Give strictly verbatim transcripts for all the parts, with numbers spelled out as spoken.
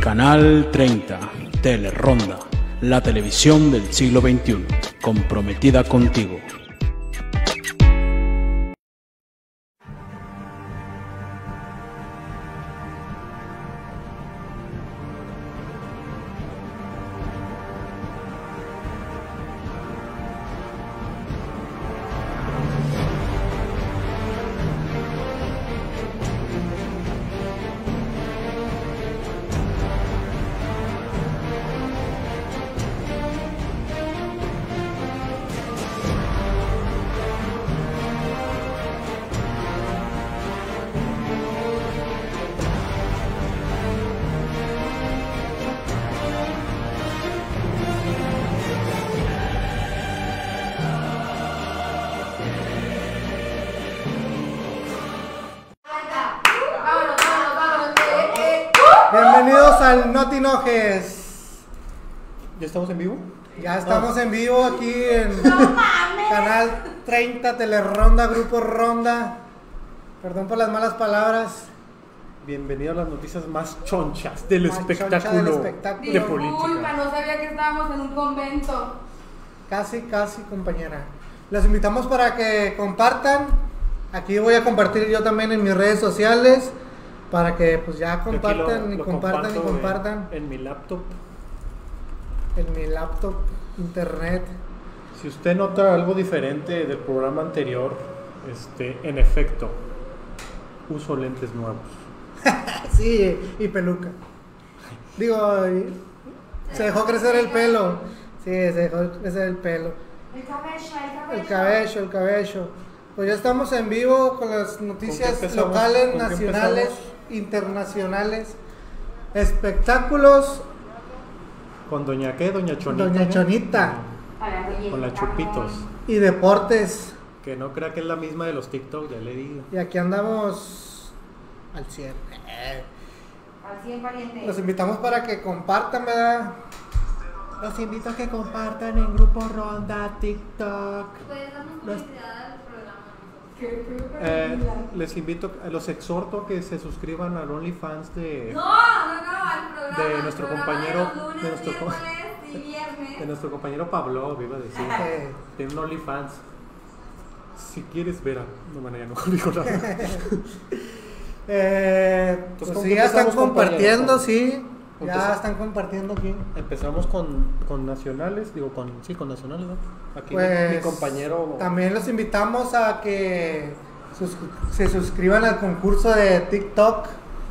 Canal treinta, Teleronda, la televisión del siglo veintiuno, comprometida contigo. Bienvenidos al No Te Enojes. ¿Ya estamos en vivo? Ya estamos en vivo aquí en Canal treinta, Teleronda, Grupo Ronda. Perdón por las malas palabras. Bienvenido a las noticias más chonchas del Más espectáculo, choncha del espectáculo. de Disculpa, política. no sabía que estábamos en un convento. Casi, casi, compañera. Los invitamos para que compartan. Aquí voy a compartir yo también en mis redes sociales. Para que pues ya Yo aquí compartan lo- y lo compartan y comparto en- compartan En, mi laptop. en mi laptop, internet. Si usted nota algo diferente del programa anterior, este, en efecto, uso lentes nuevos. Sí, y peluca. Digo, y- se dejó crecer el pelo. Sí, se dejó crecer el pelo. El cabello, el cabello. El cabello, el cabello. Pues ya estamos en vivo con las noticias ¿Con qué empezamos? locales, ¿Con qué nacionales, empezamos? internacionales, espectáculos, ¿Con doña qué? Doña Chonita. Doña ¿no? Chonita Para que Con las chupitos. y deportes. Que no crea que es la misma de los TikTok, ya le digo. Y aquí andamos al cien. Al cien pariente. Los invitamos para que compartan, ¿verdad? Los invito a que compartan en Grupo Ronda, TikTok. Pues damos Los- publicidad al programa. ¿Qué? Eh, les invito, los exhorto a que se suscriban al OnlyFans de, No, no, no, al programa. de al nuestro programa compañero, de los lunes, de nuestro co- miércoles y viernes. de nuestro compañero Pablo, iba a decir. Eh, Tiene un OnlyFans. Si quieres ver a... No, bueno, ya no digo nada. eh, Entonces, pues ¿con sí, qué ya están empezamos, compartiendo, compañeros? sí. ¿Con Ya qué se- están compartiendo aquí. Empezamos con, con nacionales, digo, con sí, con nacionales, ¿no? Aquí Pues, mi compañero... También los invitamos a que sus- se suscriban al concurso de TikTok.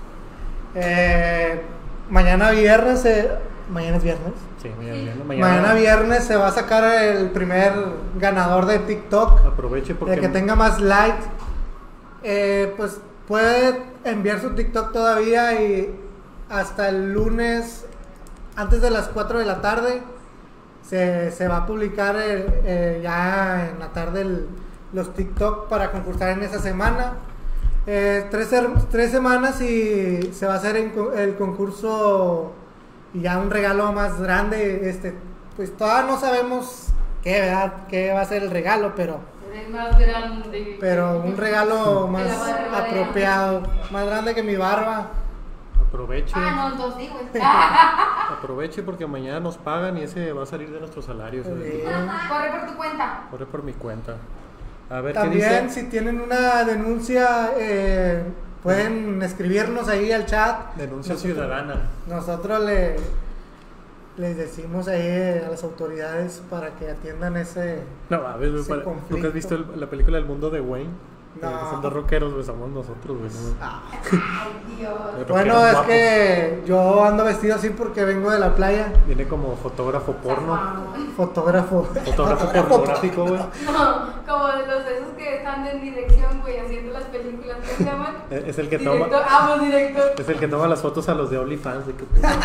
Eh, mañana viernes, eh, mañana es viernes. Sí, mañana, Sí. mañana, Mañana, mañana viernes se va a sacar el primer ganador de TikTok. aproveche porque... El que tenga más likes, eh, pues puede enviar su TikTok todavía y hasta el lunes, antes de las cuatro de la tarde, se, se va a publicar el- eh, ya en la tarde el- los TikTok para concursar en esa semana. Eh, tres, her- tres semanas y se va a hacer en co- el concurso y ya un regalo más grande. Este, pues todavía no sabemos qué, ¿verdad? qué va a ser el regalo, pero... Eres más grande. Pero un regalo más la barba de apropiado, más grande que mi barba. Aproveche, Ah, no, entonces sí, güey. aproveche porque mañana nos pagan y ese va a salir de nuestros salarios. Sí. ¿eh? Corre por tu cuenta. Corre por mi cuenta. A ver, ¿qué También, dice? si tienen una denuncia, eh, pueden escribirnos ahí al chat. Denuncia Nosotros- ciudadana. Nosotros le, les decimos ahí a las autoridades para que atiendan ese. No, a ver, Ese para- ¿nunca conflicto. has visto el- la película El Mundo de Wayne? No. Eh, Son dos rockeros, pues somos nosotros, güey. ¿no? Ah. Ay, Dios. Rockeros Bueno, es guapos. que yo ando vestido así porque vengo de la playa. Viene como fotógrafo porno. Fotógrafo. Fotógrafo pornográfico, güey. No, como de los esos que están en dirección, güey, haciendo las películas. ¿Qué se llaman? Eh, Es el que Director. toma. Amo director. Es el que toma las fotos a los de OnlyFans. De que,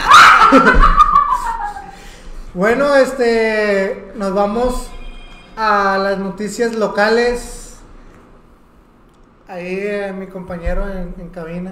Bueno, este, nos vamos a las noticias locales. Ahí eh, mi compañero en, en cabina.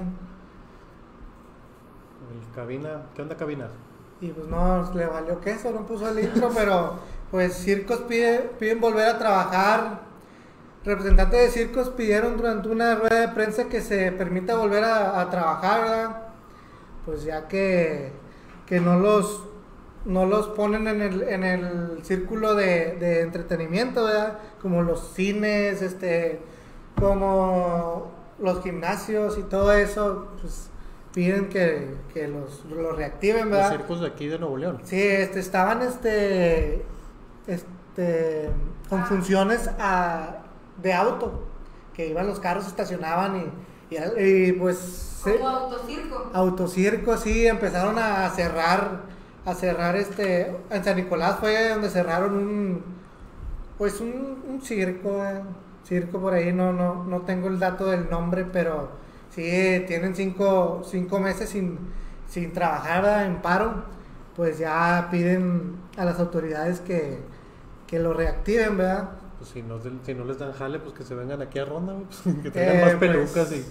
el cabina. ¿Qué onda, cabina? Y pues no, le valió queso, no puso el intro, pero pues Circos pide, piden volver a trabajar. Representantes de Circos pidieron durante una rueda de prensa que se permita volver a, a trabajar, ¿verdad? Pues ya que que no los no los ponen en el, en el círculo de, de entretenimiento, ¿verdad? Como los cines, este, como los gimnasios y todo eso, pues piden que, que los, los reactiven, ¿verdad? Los circos de aquí de Nuevo León. Sí, este, estaban este, este, con funciones a, de auto, que iban los carros, estacionaban y, y, y pues... Como sí, autocirco. autocirco, sí, empezaron a cerrar, a cerrar este, en San Nicolás fue donde cerraron un, pues un, un circo, eh, circo por ahí, no, no, no tengo el dato del nombre, pero sí, tienen cinco, cinco meses sin, sin trabajar, ¿verdad? En paro, pues ya piden a las autoridades que, que lo reactiven, ¿verdad? Pues si no, si no les dan jale, pues que se vengan aquí a Ronda, pues, que tengan Eh, más pues, pelucas y...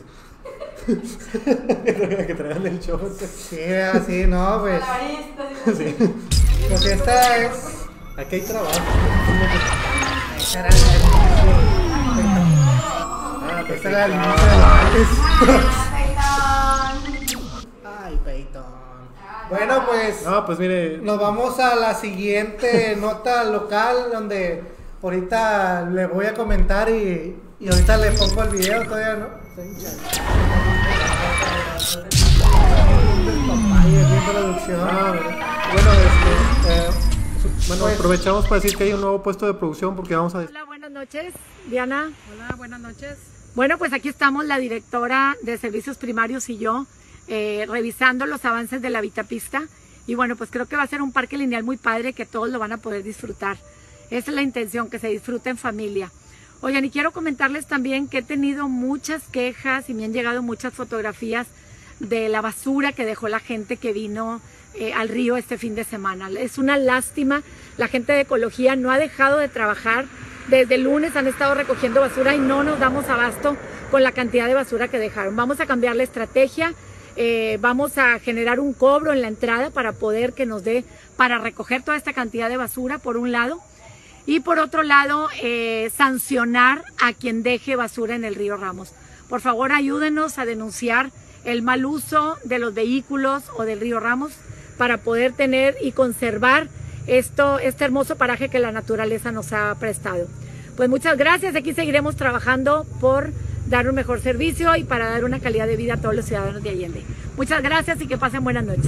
que traigan el show. Sí, así, no, pues, Malabaristas y Sí. pues esta es... Aquí hay trabajo. Esta era la- Ah, esta era el inicio de la- Peyton. Ay, Peyton. Bueno, pues... No, pues mire, Nos vamos a la siguiente nota local donde ahorita le voy a comentar y, y ahorita le pongo el video, todavía no. Producción. ah, bueno, este, eh, bueno, Pues- aprovechamos para decir que hay un nuevo puesto de producción porque vamos a... Hola, buenas noches, Diana. Hola, buenas noches. Bueno, pues aquí estamos la directora de Servicios Primarios y yo, eh, revisando los avances de la Vitapista. Y bueno, pues creo que va a ser un parque lineal muy padre que todos lo van a poder disfrutar. Esa es la intención, que se disfrute en familia. Oigan, y quiero comentarles también que he tenido muchas quejas y me han llegado muchas fotografías de la basura que dejó la gente que vino eh, al río este fin de semana. Es una lástima, la gente de ecología no ha dejado de trabajar. Desde el lunes han estado recogiendo basura y no nos damos abasto con la cantidad de basura que dejaron. Vamos a cambiar la estrategia, eh, vamos a generar un cobro en la entrada para poder que nos dé para recoger toda esta cantidad de basura, por un lado. Y por otro lado, eh, sancionar a quien deje basura en el río Ramos. Por favor, ayúdenos a denunciar el mal uso de los vehículos o del río Ramos para poder tener y conservar esto, este hermoso paraje que la naturaleza nos ha prestado. Pues muchas gracias, aquí seguiremos trabajando por dar un mejor servicio y para dar una calidad de vida a todos los ciudadanos de Allende. Muchas gracias y que pasen buenas noches.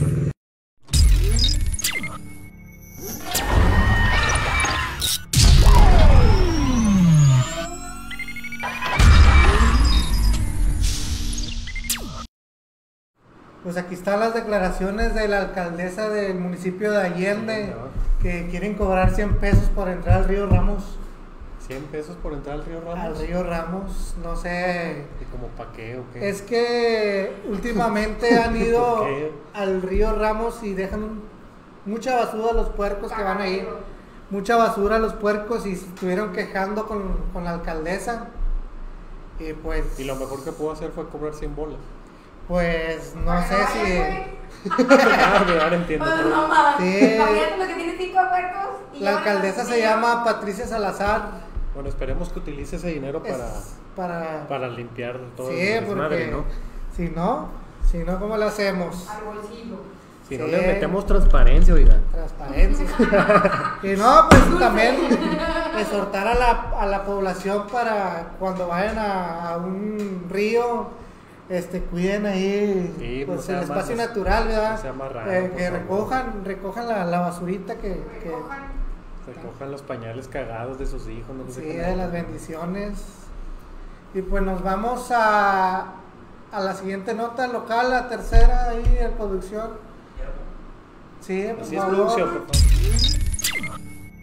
Pues aquí están las declaraciones de la alcaldesa del municipio de Allende, que quieren cobrar cien pesos por entrar al río Ramos. cien pesos por entrar al río Ramos. Al río Ramos, no sé. ¿Y como pa' qué o qué? Es que últimamente han ido ¿Por qué? al río Ramos y dejan mucha basura a los puercos que van ahí. Mucha basura a los puercos y se estuvieron quejando con, con la alcaldesa. Y pues, Y lo mejor que pudo hacer fue cobrar cien bolas. pues no sé Vaya, si... güey. Ah, pero ahora entiendo. Pues todo. no mames. Sí. Imagínate lo que tiene cinco puercos. y La ya alcaldesa van a- se llama Patricia Salazar. Bueno, esperemos que utilice ese dinero Es para, para... para limpiar todo Sí, el porque desmadre, ¿no? si no, si no, ¿cómo lo hacemos? Al bolsillo. Si no Sí. le metemos transparencia, oiga. Transparencia. Y no, pues también exhortar a la, a la población para cuando vayan a, a un río, este, cuiden ahí Sí, pues, no sea el más- espacio no- natural, ¿verdad? no sea más raro, Eh, por que favor. recojan, recojan la, la basurita que, que Recojan. Recojan los pañales cagados de sus hijos, no sé sí, qué. de las bendiciones. Y pues nos vamos a, a la siguiente nota local, la tercera ahí en producción. Sí, por Así es, favor. producción, por favor.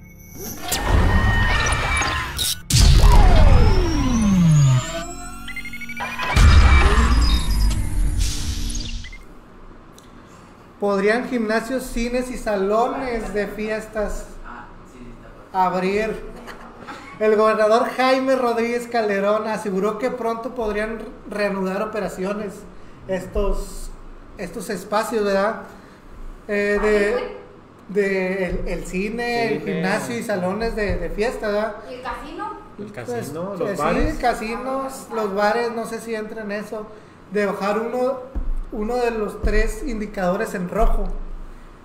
¿Podrían gimnasios, cines y salones de fiestas abrir? El gobernador Jaime Rodríguez Calderón aseguró que pronto podrían reanudar operaciones estos, estos espacios, ¿verdad? Eh, de, de el, el cine, el Cine. gimnasio y salones de, de fiesta, ¿verdad? ¿Y el casino? El Pues, casino, eh, los sí, bares. casinos, los bares, no sé si entra en eso, de bajar uno, uno de los tres indicadores en rojo.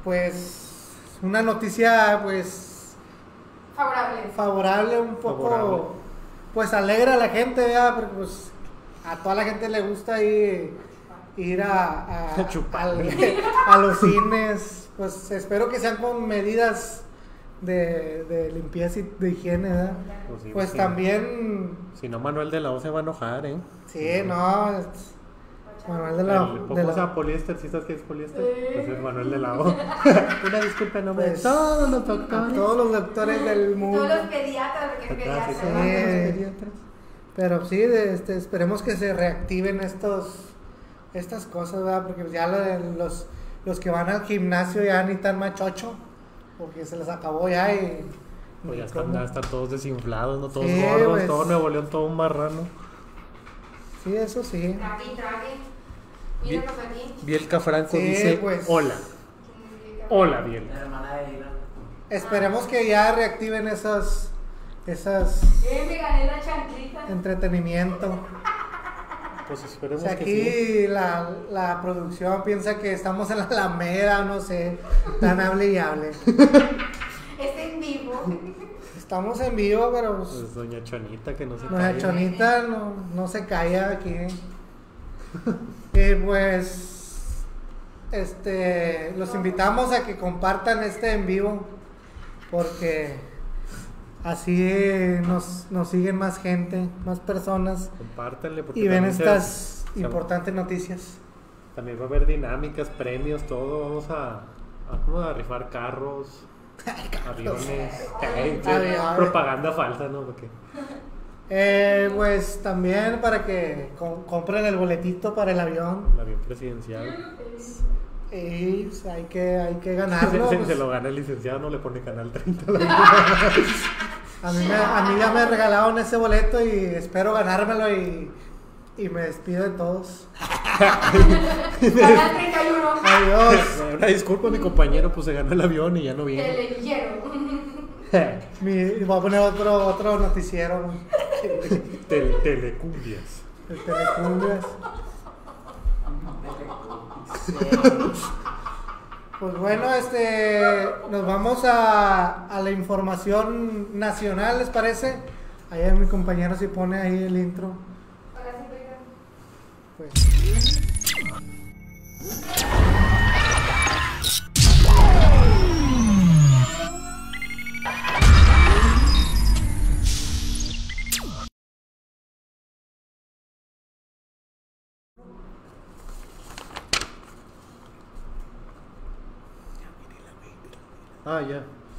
pues una noticia pues Favorable. favorable, un poco Favorable. pues alegra a la gente, ¿verdad? Porque pues a toda la gente le gusta ir, ir a, a, Chupar. al- a los cines, pues espero que sean con medidas de, de limpieza y de higiene, ¿verdad? Pues sí, Pues sí. también, Si no, Manuel de la O se va a enojar, ¿eh? sí, no, es- Manuel de la, El, de o la- sea, poliéster, ¿sí sabes qué es poliéster? Sí. Pues es Manuel de la O. Una disculpa, no me... Pues, Todos los a doctores. todos los doctores del mundo. Todos los pediatras, porque es Atrás, pediatra. sí, Sí. todos los pediatras. Pero sí, de- este, esperemos que se reactiven estos estas cosas, ¿verdad? Porque ya lo de los, los que van al gimnasio ya ni tan machocho, porque se les acabó ya y... Pues ya ni están, cómo. ya están todos desinflados, ¿no? Todos Sí, gordos, pues. todo Nuevo León, todo un marrano. Sí, eso sí. Trague, trague. Bien. Míranos aquí. Bielka Franco Sí, dice, pues. hola. Hola, Bielka. La hermana de Dylan. Esperemos que ya reactiven esas esas Eh, me gané la chanclita. entretenimiento. Pues O esperemos sea, que sí. aquí la, la producción piensa que estamos en la Alameda, no sé, tan hable y hable. Es en vivo. Estamos en vivo, pero pues, Pues doña Chonita que no se Doña cae. Chonita no, no se calla aquí. Y pues, este, los invitamos a que compartan este en vivo, porque así nos, nos siguen más gente, más personas, Compártanle porque y ven también se- estas se- importantes noticias. También va a haber dinámicas, premios, todo. Vamos a, a, ¿cómo? A rifar carros, aviones, Ay, sí, Aviones. propaganda falsa, ¿no? Porque Eh, pues también para que com- compren el boletito para el avión, el avión presidencial. y pues, hay que, hay que Se, ganarlo. se- pues. se lo gana el licenciado, no le pone canal treinta. A mí, me, a mí ya me regalaron ese boleto y espero ganármelo y, y me despido de todos. Canal treinta y uno. Adiós. Una disculpa, mi compañero, pues se ganó el avión y ya no viene. Televillero. Mi, voy a poner otro, otro noticiero, Tel- telecumbias. el Telecumbias. Pues bueno, este, nos vamos a, a la información nacional, ¿les parece? Ahí mi compañero si pone ahí el intro. Ahora sí, oigan. Pues. Ah, ya.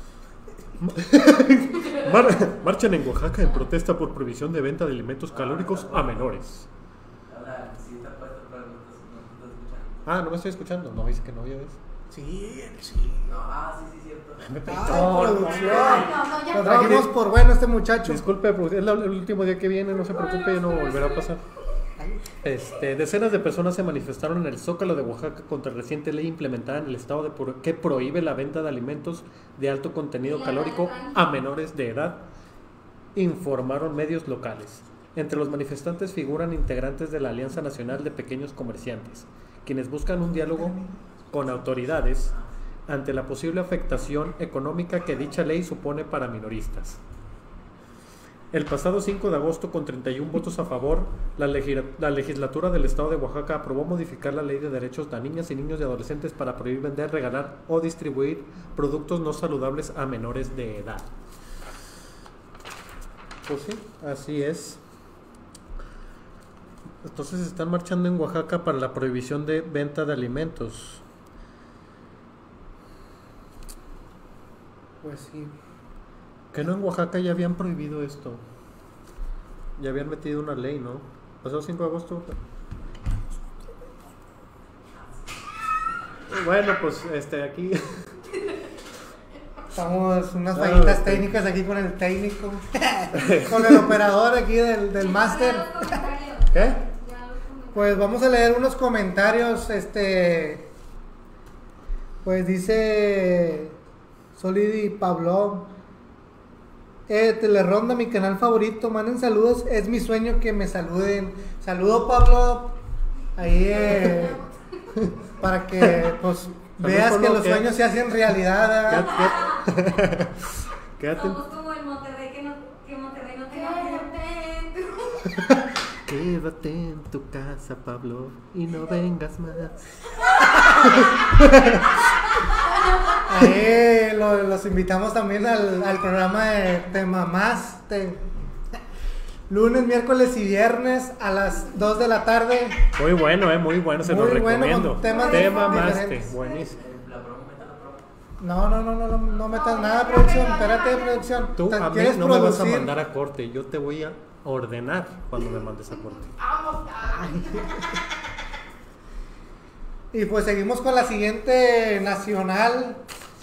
Mar- marchan en Oaxaca en protesta por prohibición de venta de alimentos calóricos a menores. Ahora, sí está puesto, pero no estás no estás escuchando. Ah, no me estoy escuchando. No, dice que no, ya ves. Sí, sí. No, ah, sí, sí, cierto. Ay, producción. No, no, ya Lo no. trajimos por bueno este muchacho. Disculpe, pues, es la- el último día que viene, no se preocupe, ya no volverá a pasar. Este, decenas de personas se manifestaron en el Zócalo de Oaxaca contra la reciente ley implementada en el estado de pro- que prohíbe la venta de alimentos de alto contenido calórico a menores de edad, informaron medios locales. Entre los manifestantes figuran integrantes de la Alianza Nacional de Pequeños Comerciantes, quienes buscan un diálogo con autoridades ante la posible afectación económica que dicha ley supone para minoristas. El pasado cinco de agosto, con treinta y uno votos a favor, la, legisla- la legislatura del estado de Oaxaca aprobó modificar la ley de derechos de niñas y niños y adolescentes para prohibir vender, regalar o distribuir productos no saludables a menores de edad. Pues sí, así es. Entonces están marchando en Oaxaca para la prohibición de venta de alimentos. Pues sí. Que no en Oaxaca ya habían prohibido esto. Ya habían metido una ley, ¿no? Pasado cinco de agosto. Bueno, pues este aquí. Estamos unas Ah, fallitas ok. técnicas aquí con el técnico, con el operador aquí del, del máster. Ya los comentarios. ¿Qué? Ya los comentarios. Pues vamos a leer unos comentarios. Este, pues dice Solidi Pablo. Eh, Teleronda, mi canal favorito. Manden saludos. Es mi sueño que me saluden. Saludo, Pablo. Ahí, eh, para que, pues, veas por que lo los que- sueños se hacen realidad. ¿verdad? Quédate, quédate, Somos como el Monterrey que, no, que Monterrey no tenga quédate en tu casa, Pablo, y no vengas más. Ahí lo- los invitamos también al, al programa de Te Mamaste. Lunes, miércoles y viernes a las dos de la tarde. Muy bueno, eh, muy bueno, se Muy lo bueno, recomiendo. con temas Te diferentes. mamaste, buenísimo. La broma, meta la broma. No, no, no, no, no, no metas nada, producción. Espérate, producción. Tú ¿Te- a mí ¿Quieres no me vas a producir? mandar a corte, yo te voy a ordenar cuando me mandes a corte. Vamos, ay. Y pues seguimos con la siguiente nacional.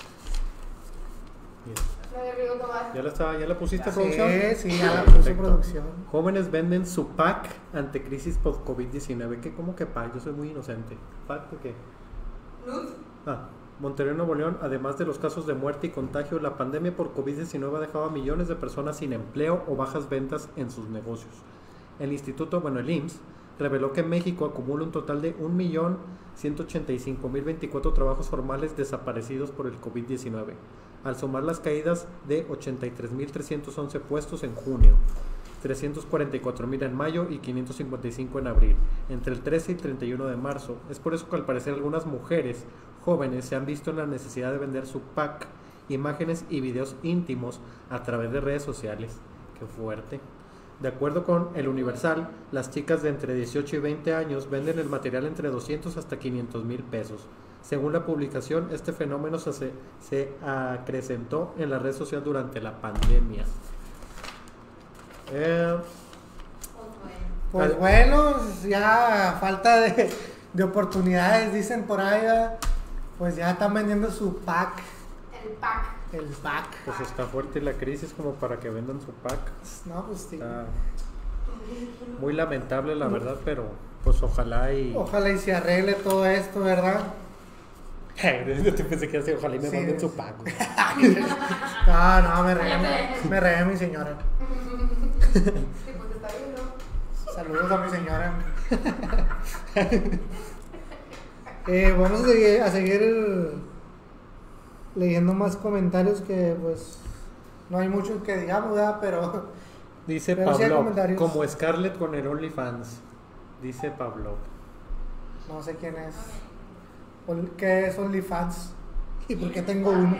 Me derribo Tomás. ¿Ya la, estaba, ya la pusiste, Sí, producción? sí, ya la puso Perfecto. producción. Jóvenes venden su pack ante crisis por COVID diecinueve. ¿Qué, ¿Cómo que pack? Yo soy muy inocente. ¿Pack de qué? Ah, Monterrey, Nuevo León, además de los casos de muerte y contagio, la pandemia por COVID diecinueve ha dejado a millones de personas sin empleo o bajas ventas en sus negocios. El instituto, bueno, el I M S S, reveló que México acumula un total de un millón ciento ochenta y cinco mil veinticuatro trabajos formales desaparecidos por el COVID diecinueve, al sumar las caídas de ochenta y tres mil trescientos once puestos en junio, trescientos cuarenta y cuatro mil en mayo y quinientos cincuenta y cinco en abril, entre el trece y treinta y uno de marzo. Es por eso que al parecer algunas mujeres jóvenes se han visto en la necesidad de vender su pack, imágenes y videos íntimos a través de redes sociales. ¡Qué fuerte! De acuerdo con El Universal, las chicas de entre dieciocho y veinte años venden el material entre doscientos hasta quinientos mil pesos. Según la publicación, este fenómeno se, se acrecentó en la red social durante la pandemia. Eh, Pues Al- bueno, ya falta de, de oportunidades, dicen por ahí, ¿verdad? Pues ya están vendiendo su pack, El pack. el pack. pues está fuerte la crisis como para que vendan su pack. No, pues sí. Está muy lamentable la verdad, pero pues ojalá y... Ojalá y se arregle todo esto, ¿verdad? Yo te pensé que así, ojalá y me Sí. manden su pack. No, no, me reí, me reí mi señora. Sí, pues está bien, ¿no? Saludos a mi señora. Eh, vamos a seguir, a seguir leyendo más comentarios que pues no hay mucho que digamos, ¿verdad? Pero Dice Pero sí hay Pablo, comentarios. como Scarlett con el OnlyFans. Dice Pablo. no sé quién es. Ol- ¿Qué es OnlyFans? ¿Y por qué tengo uno?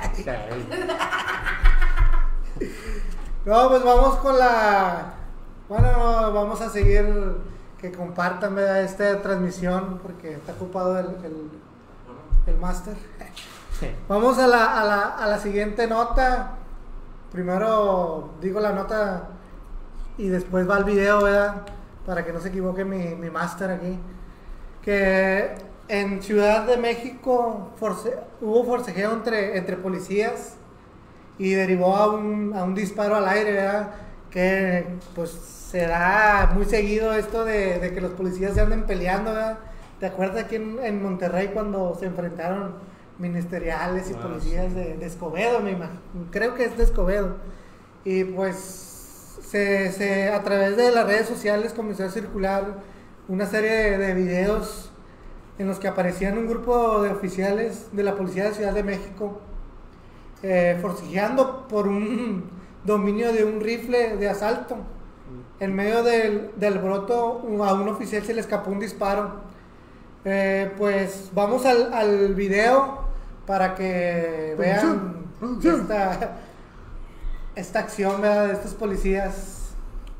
No, pues vamos con la... Bueno, vamos a seguir que compartan, ¿verdad? Esta transmisión porque está ocupado el, el, el máster. Vamos a la, a, la, a la siguiente nota. Primero digo la nota y después va el video, ¿verdad? Para que no se equivoque mi, mi máster aquí. Que en Ciudad de México force- hubo forcejeo entre, entre policías y derivó a un, a un disparo al aire, ¿verdad? Que pues se da muy seguido esto de, de que los policías se anden peleando, ¿verdad? ¿Te acuerdas aquí en, en Monterrey cuando se enfrentaron ministeriales y Ah, policías de, de Escobedo, me imagino? Creo que es de Escobedo. Y pues se, se, a través de las redes sociales comenzó a circular una serie de, de videos en los que aparecían un grupo de oficiales de la Policía de Ciudad de México eh, forcejeando por un dominio de un rifle de asalto. En medio del, del broto a un oficial se le escapó un disparo. Eh, pues vamos al, al video para que vean esta, esta acción, ¿verdad? De estos policías.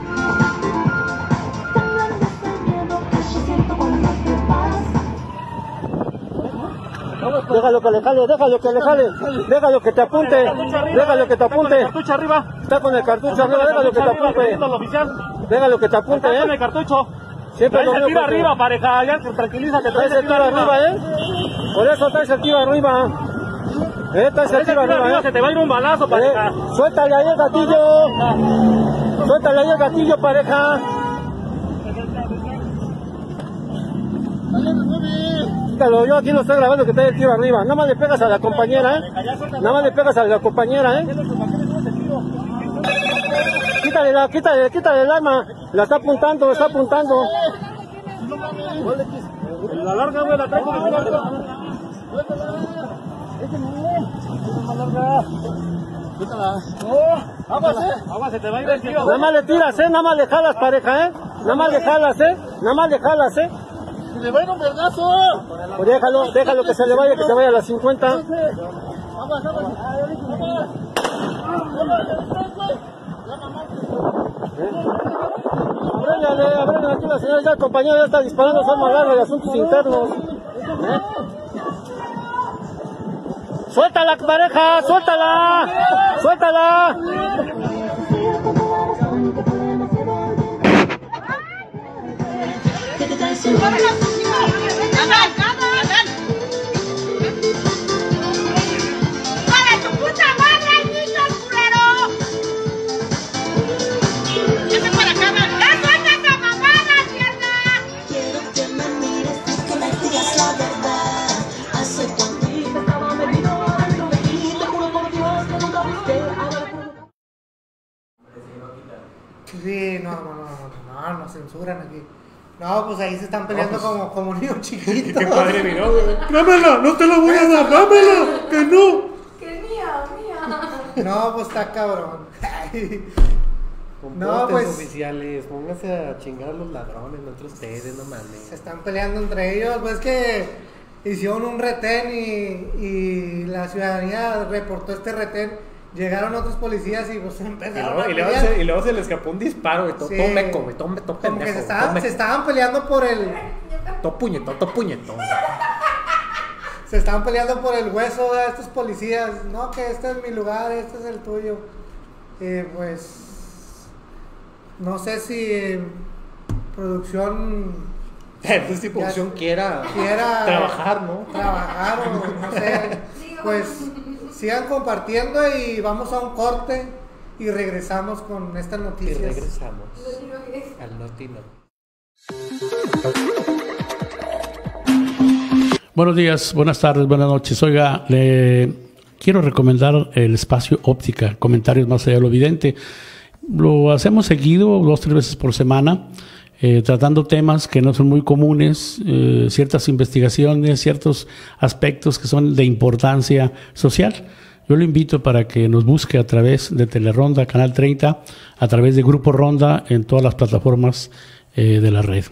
Déjalo que le jale, déjalo que le jale, déjalo que te apunte, déjalo que te apunte. Cartucho arriba. Está con el cartucho arriba, déjalo que te apunte. Déjalo que te apunte, Está con el eh. cartucho. Siempre lo Traes el tiro mismo que- arriba, pareja. Ya tranquilízate. Traes el tiro arriba, eh. Por eso traes el tiro arriba. Eh, traes el Traes el tiro tiro arriba, arriba, se te va a ir un balazo, eh. pareja. Eh, Suéltale ahí el gatillo. Suéltale ahí el gatillo, pareja. Quítalo, yo aquí lo estoy grabando que trae el tiro arriba. Nada más le pegas a la compañera, eh. Nada más le pegas a la compañera, eh. Quítale, la, quítale, quítale el arma. La está apuntando, la está apuntando. La larga, güey, la traigo. Aguas, eh. Aguas, se te va a ir el tío. Nada más le tiras, eh. Nada más le jalas, pareja, eh. Nada más le jalas, eh. Nada más le jalas, eh. Se le va a ir un vergazo. Pues déjalo, déjalo que se le vaya, que se vaya a las cincuenta. Aguas, aguas. Abréndale, abréndale aquí la señora, ya el compañero ya está disparando, son más largos de asuntos internos. ¿Eh? ¡Suéltala, pareja! ¡Suéltala! ¡Suéltala! Sí, no, no, no, no, no, no censuran aquí. No, pues ahí se están peleando no, pues, como, como niños chiquitos. Qué padre miró, güey. Dámela, no te la voy a dar, dámela, que no. Que es mía, mía. No, pues está cabrón. No, pues oficiales, pónganse a chingar a los ladrones, no entre ustedes, no mames. Se están peleando entre ellos, pues que hicieron un retén y, y la ciudadanía reportó este retén. Llegaron otros policías y pues empezaron y luego, a y luego, se, y luego se le escapó un disparo y todo, sí. todo meco, güey, todo, todo pendejo. Como que se estaban, se estaban peleando por el... Todo puñetón, todo puñetón. Se estaban peleando por el hueso de estos policías. No, que este es mi lugar, este es el tuyo. Y pues... No sé si producción... Entonces si producción quiera, quiera trabajar, ¿no? Trabajar o no sé. Pues... Sigan compartiendo y vamos a un corte y regresamos con estas noticias. Y regresamos al Notino. Buenos días, buenas tardes, buenas noches. Oiga, le quiero recomendar el espacio Óptica, comentarios más allá de lo evidente. Lo hacemos seguido, dos, tres veces por semana, eh, tratando temas que no son muy comunes, eh, ciertas investigaciones, ciertos aspectos que son de importancia social. Yo lo invito para que nos busque a través de Teleronda, Canal treinta, a través de Grupo Ronda en todas las plataformas eh, de la red.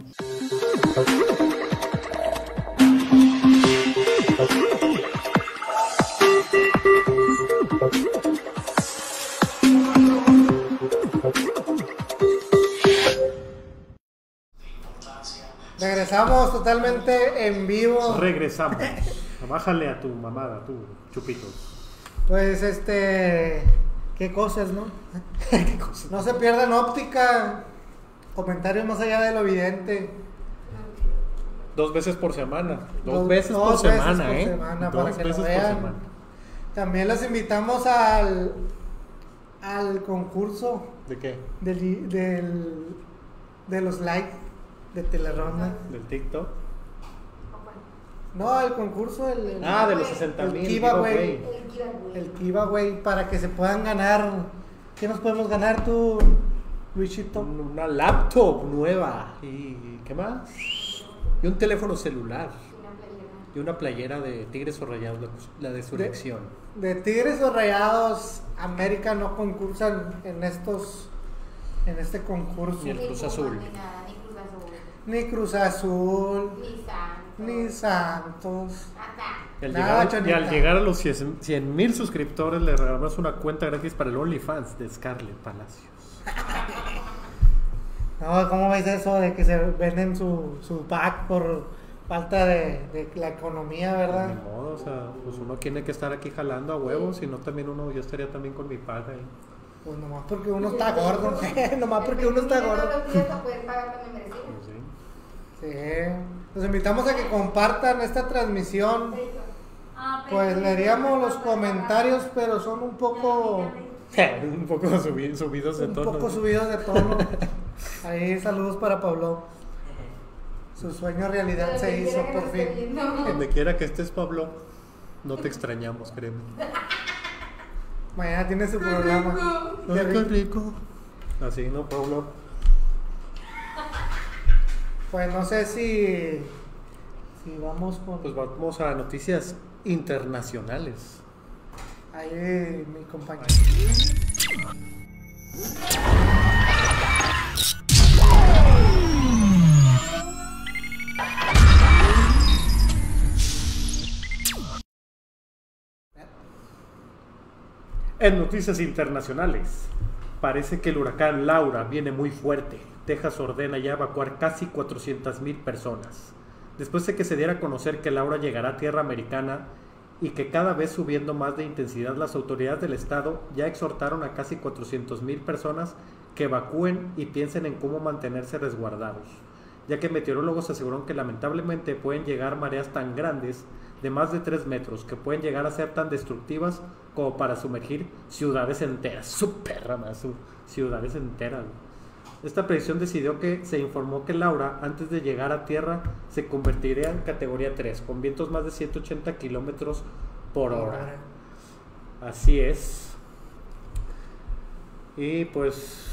Regresamos totalmente en vivo. Regresamos. Bájale a tu mamada, a tu chupito. Pues este... ¿Qué cosas, no? ¿Qué cosas? No se pierdan Óptica. Comentarios más allá de lo evidente. Dos veces por semana. Dos, dos veces dos por veces semana, por ¿eh? semana, dos para que veces lo por vean. semana. También los invitamos al... Al concurso. ¿De qué? Del... del de los likes de Teleronda. ¿Del TikTok? No, el concurso, el, el ah, de los sesenta mil. El giveaway. El giveaway para que se puedan ganar. ¿Qué nos podemos ganar tú, Luisito? Una laptop nueva. ¿Y qué más? Y un teléfono celular. Y una playera de Tigres o Rayados, la de su elección. De Tigres o Rayados, América no concursan en estos, en este concurso. Ni el Cruz Azul. Ni Cruz Azul. Ni Santos. Ni Santos. Y al, Nada, llegar, y al llegar a los cien mil suscriptores le regalamos una cuenta gratis para el OnlyFans de Scarlett Palacios. No, ¿cómo ves eso de que se venden su, su pack por falta de, de la economía, verdad? Ni modo, o sea, pues uno tiene que estar aquí jalando a huevos, si no también uno, yo estaría también con mi pack ahí. Pues nomás porque uno está gordo, nomás porque uno está gordo. Sí. Los invitamos a que compartan esta transmisión. Pues leeríamos los comentarios, pero son un poco... un poco subidos, subidos de tono. Un poco subidos de tono. Ahí saludos para Pablo. Su sueño realidad se hizo por fin. Donde quiera que estés, Pablo, no te extrañamos, créeme. Mañana tiene su programa. Qué rico. Qué rico. Así, ¿no, Pablo? Pues no sé si Y vamos con... Pues vamos a noticias internacionales. Ahí mi compañero. En noticias internacionales, parece que el huracán Laura viene muy fuerte. Texas ordena ya evacuar casi cuatrocientas mil personas. Después de que se diera a conocer que Laura llegará a tierra americana y que cada vez subiendo más de intensidad, las autoridades del estado ya exhortaron a casi cuatrocientas mil personas que evacúen y piensen en cómo mantenerse resguardados, ya que meteorólogos aseguraron que lamentablemente pueden llegar mareas tan grandes de más de tres metros que pueden llegar a ser tan destructivas como para sumergir ciudades enteras. Su perra más, su ciudades enteras. Esta predicción decidió que se informó que Laura, antes de llegar a tierra, se convertiría en categoría tres, con vientos más de ciento ochenta kilómetros por hora. Así es. Y pues...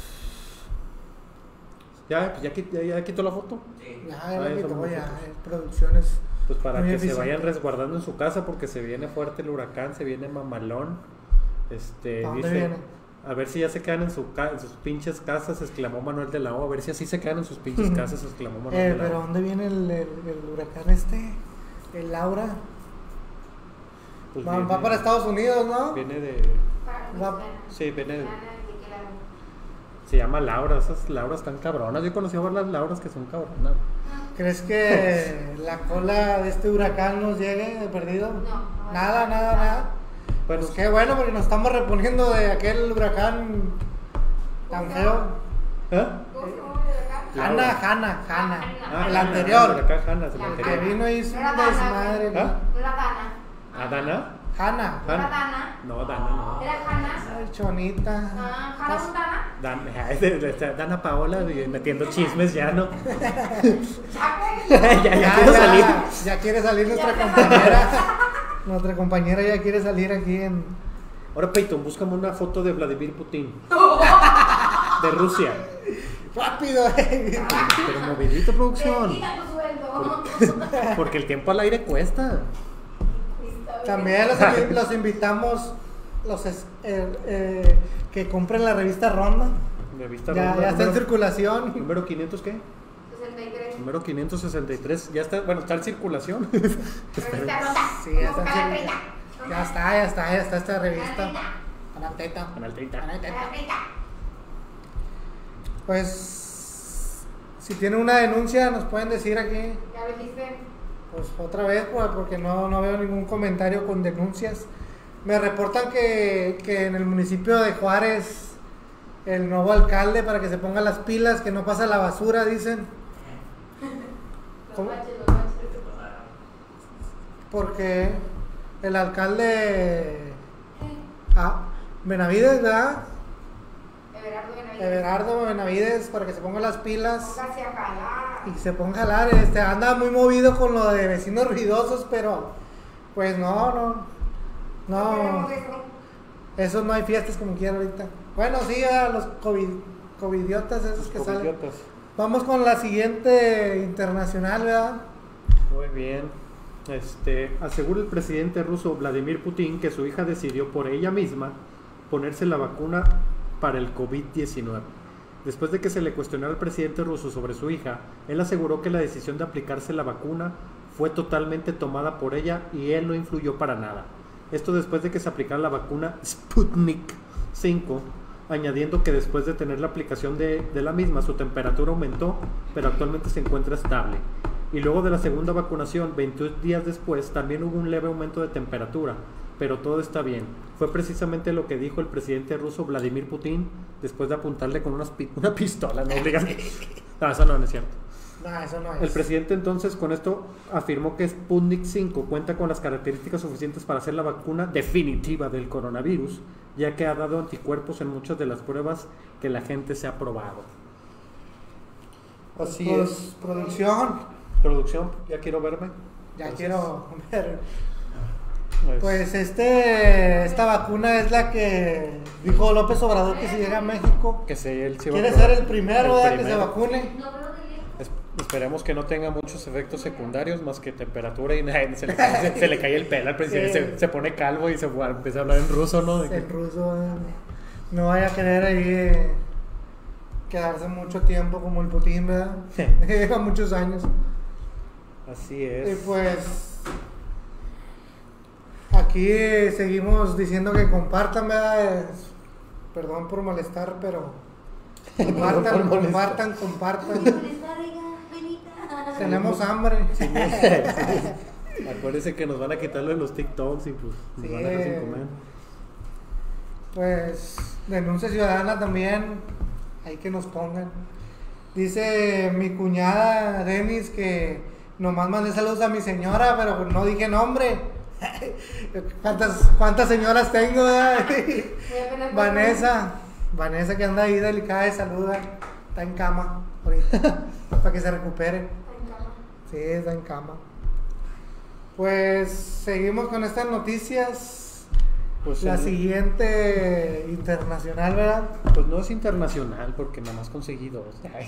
¿Ya, ya, ya, ya quitó la foto? Sí. Ya, Ah, ya, ya ya, son ya, fotos. producciones. Pues para Muy que se eficiente. vayan resguardando en su casa, porque se viene fuerte el huracán, se viene mamalón. Este, ¿A dónde dice, viene? a ver si ya se quedan en, su ca- en sus pinches casas, exclamó Manuel de la O. A ver si así se quedan en sus pinches casas, exclamó Manuel Eh, de la pero O. ¿dónde viene el, el, el huracán este? El Laura. Pues Va, viene, va para Estados Unidos, ¿no? Viene de... Va- Sí, viene de... Se llama Laura, esas Lauras están cabronas. Yo conocí a varias Lauras que son cabronas. ¿Crees que la cola de este huracán nos llegue de perdido? No. Nada, nada, nada. Bueno, Pues qué bueno, porque nos estamos reponiendo de aquel huracán tan feo. ¿eh? ¿Cómo se llama el huracán? Hanna, Hanna, Hanna. Ah, El Hanna, anterior. el huracán Hanna, el La Que anterior. vino y hizo un Era Dana. desmadre. ¿Ah? No era Dana. ¿A Dana? Hanna. No era Hanna. Dana. No, Dana no. Era Hanna. Ay, chonita. Ah, Hanna Montana. Dan- es de- de- de- Dana Paola y metiendo chismes ya, ¿no? Chaco. ya, ya, quiero salir. Ya quiere salir nuestra Ya. compañera. Nuestra compañera ya quiere salir aquí en. Ahora, Peyton, búscame una foto de Vladimir Putin. De Rusia. Rápido, eh. Pero movidito, producción. Quita tu sueldo. Porque el tiempo al aire cuesta. También los, invi- los invitamos los es- eh, eh, que compren la revista Ronda. Revista Ya, Ronda, ya está en número- circulación. ¿Número quinientos qué? sesenta y tres. Número quinientos sesenta y tres. Ya está, bueno, está en circulación. Revista Ronda. Sí, ya está en Canal circulación. treinta. Ya está, ya está, ya está esta revista. Canal Canal Teta. Canal treinta. Canal Teta. treinta. Pues, si tiene una denuncia, nos pueden decir aquí. Ya lo dijiste. Pues otra vez, pues, porque no, no veo ningún comentario con denuncias. Me reportan que, que en el municipio de Juárez, el nuevo alcalde, para que se ponga las pilas, que no pasa la basura, dicen. Los ¿Cómo? baches, los baches. Porque el alcalde... Ah, Benavides, ¿verdad? Everardo Benavides. Everardo Benavides, para que se ponga las pilas. Póngase a jalar. Y se ponga a jalar, este, anda muy movido con lo de vecinos ruidosos, pero pues no, no, no, Queremos eso. eso no hay fiestas como quiera ahorita. Bueno, sí, a los COVID, covidiotas esos que salen. Covidiotas. Vamos con la siguiente internacional, ¿verdad? Muy bien. Este, asegura el presidente ruso Vladimir Putin que su hija decidió por ella misma ponerse la vacuna para el COVID diecinueve. Después de que se le cuestionó al presidente ruso sobre su hija, él aseguró que la decisión de aplicarse la vacuna fue totalmente tomada por ella y él no influyó para nada. Esto después de que se aplicara la vacuna Sputnik cinco, añadiendo que después de tener la aplicación de, de la misma, su temperatura aumentó, pero actualmente se encuentra estable. Y luego de la segunda vacunación, veintiún días después, también hubo un leve aumento de temperatura, pero todo está bien. Fue precisamente lo que dijo el presidente ruso Vladimir Putin después de apuntarle con unas pi- una pistola, ¿no? Obligan- No, eso no, no es cierto. No, eso no es. El presidente entonces con esto afirmó que Sputnik cinco cuenta con las características suficientes para ser la vacuna definitiva del coronavirus, ya que ha dado anticuerpos en muchas de las pruebas que la gente se ha probado. Así Pues, es. producción, Producción, ya quiero verme. ya Entonces, quiero ver. pues, Pues este, esta vacuna es la que dijo López Obrador que si llega a México, que se, él se va a quiere probar. ser el primero, El ¿verdad? que se primero. vacune. No, pero no te digo. Es- Esperemos que no tenga muchos efectos secundarios más que temperatura y nada, se le cae, se, se le cae el pelo al presidente, Sí. se, se pone calvo y se bueno, empieza a hablar en ruso, ¿no? De que- El ruso eh, no vaya a querer ahí eh, quedarse mucho tiempo como el Putin, ¿verdad? Lleva muchos años. Así Y es. pues aquí eh, seguimos diciendo que compartan, ¿verdad? Es- perdón por molestar, pero compartan, Perdón por molestar. compartan, compartan. Descarga, Benita. Tenemos hambre. Sí. Acuérdense que nos van a quitar lo de los TikToks y pues nos Sí. van a dejar sin comer. Pues denuncia ciudadana también, hay que nos pongan. Dice mi cuñada Denis que nomás mandé saludos a mi señora, pero no dije nombre. ¿Cuántas, cuántas señoras tengo? ¿Verdad? Vanessa, Vanessa que anda ahí delicada de salud, ¿verdad? Está en cama ahorita, para que se recupere. Sí, está en cama. Pues seguimos con estas noticias. Pues, La el- siguiente internacional, ¿verdad? pues no es internacional porque nada más conseguí dos. Ay,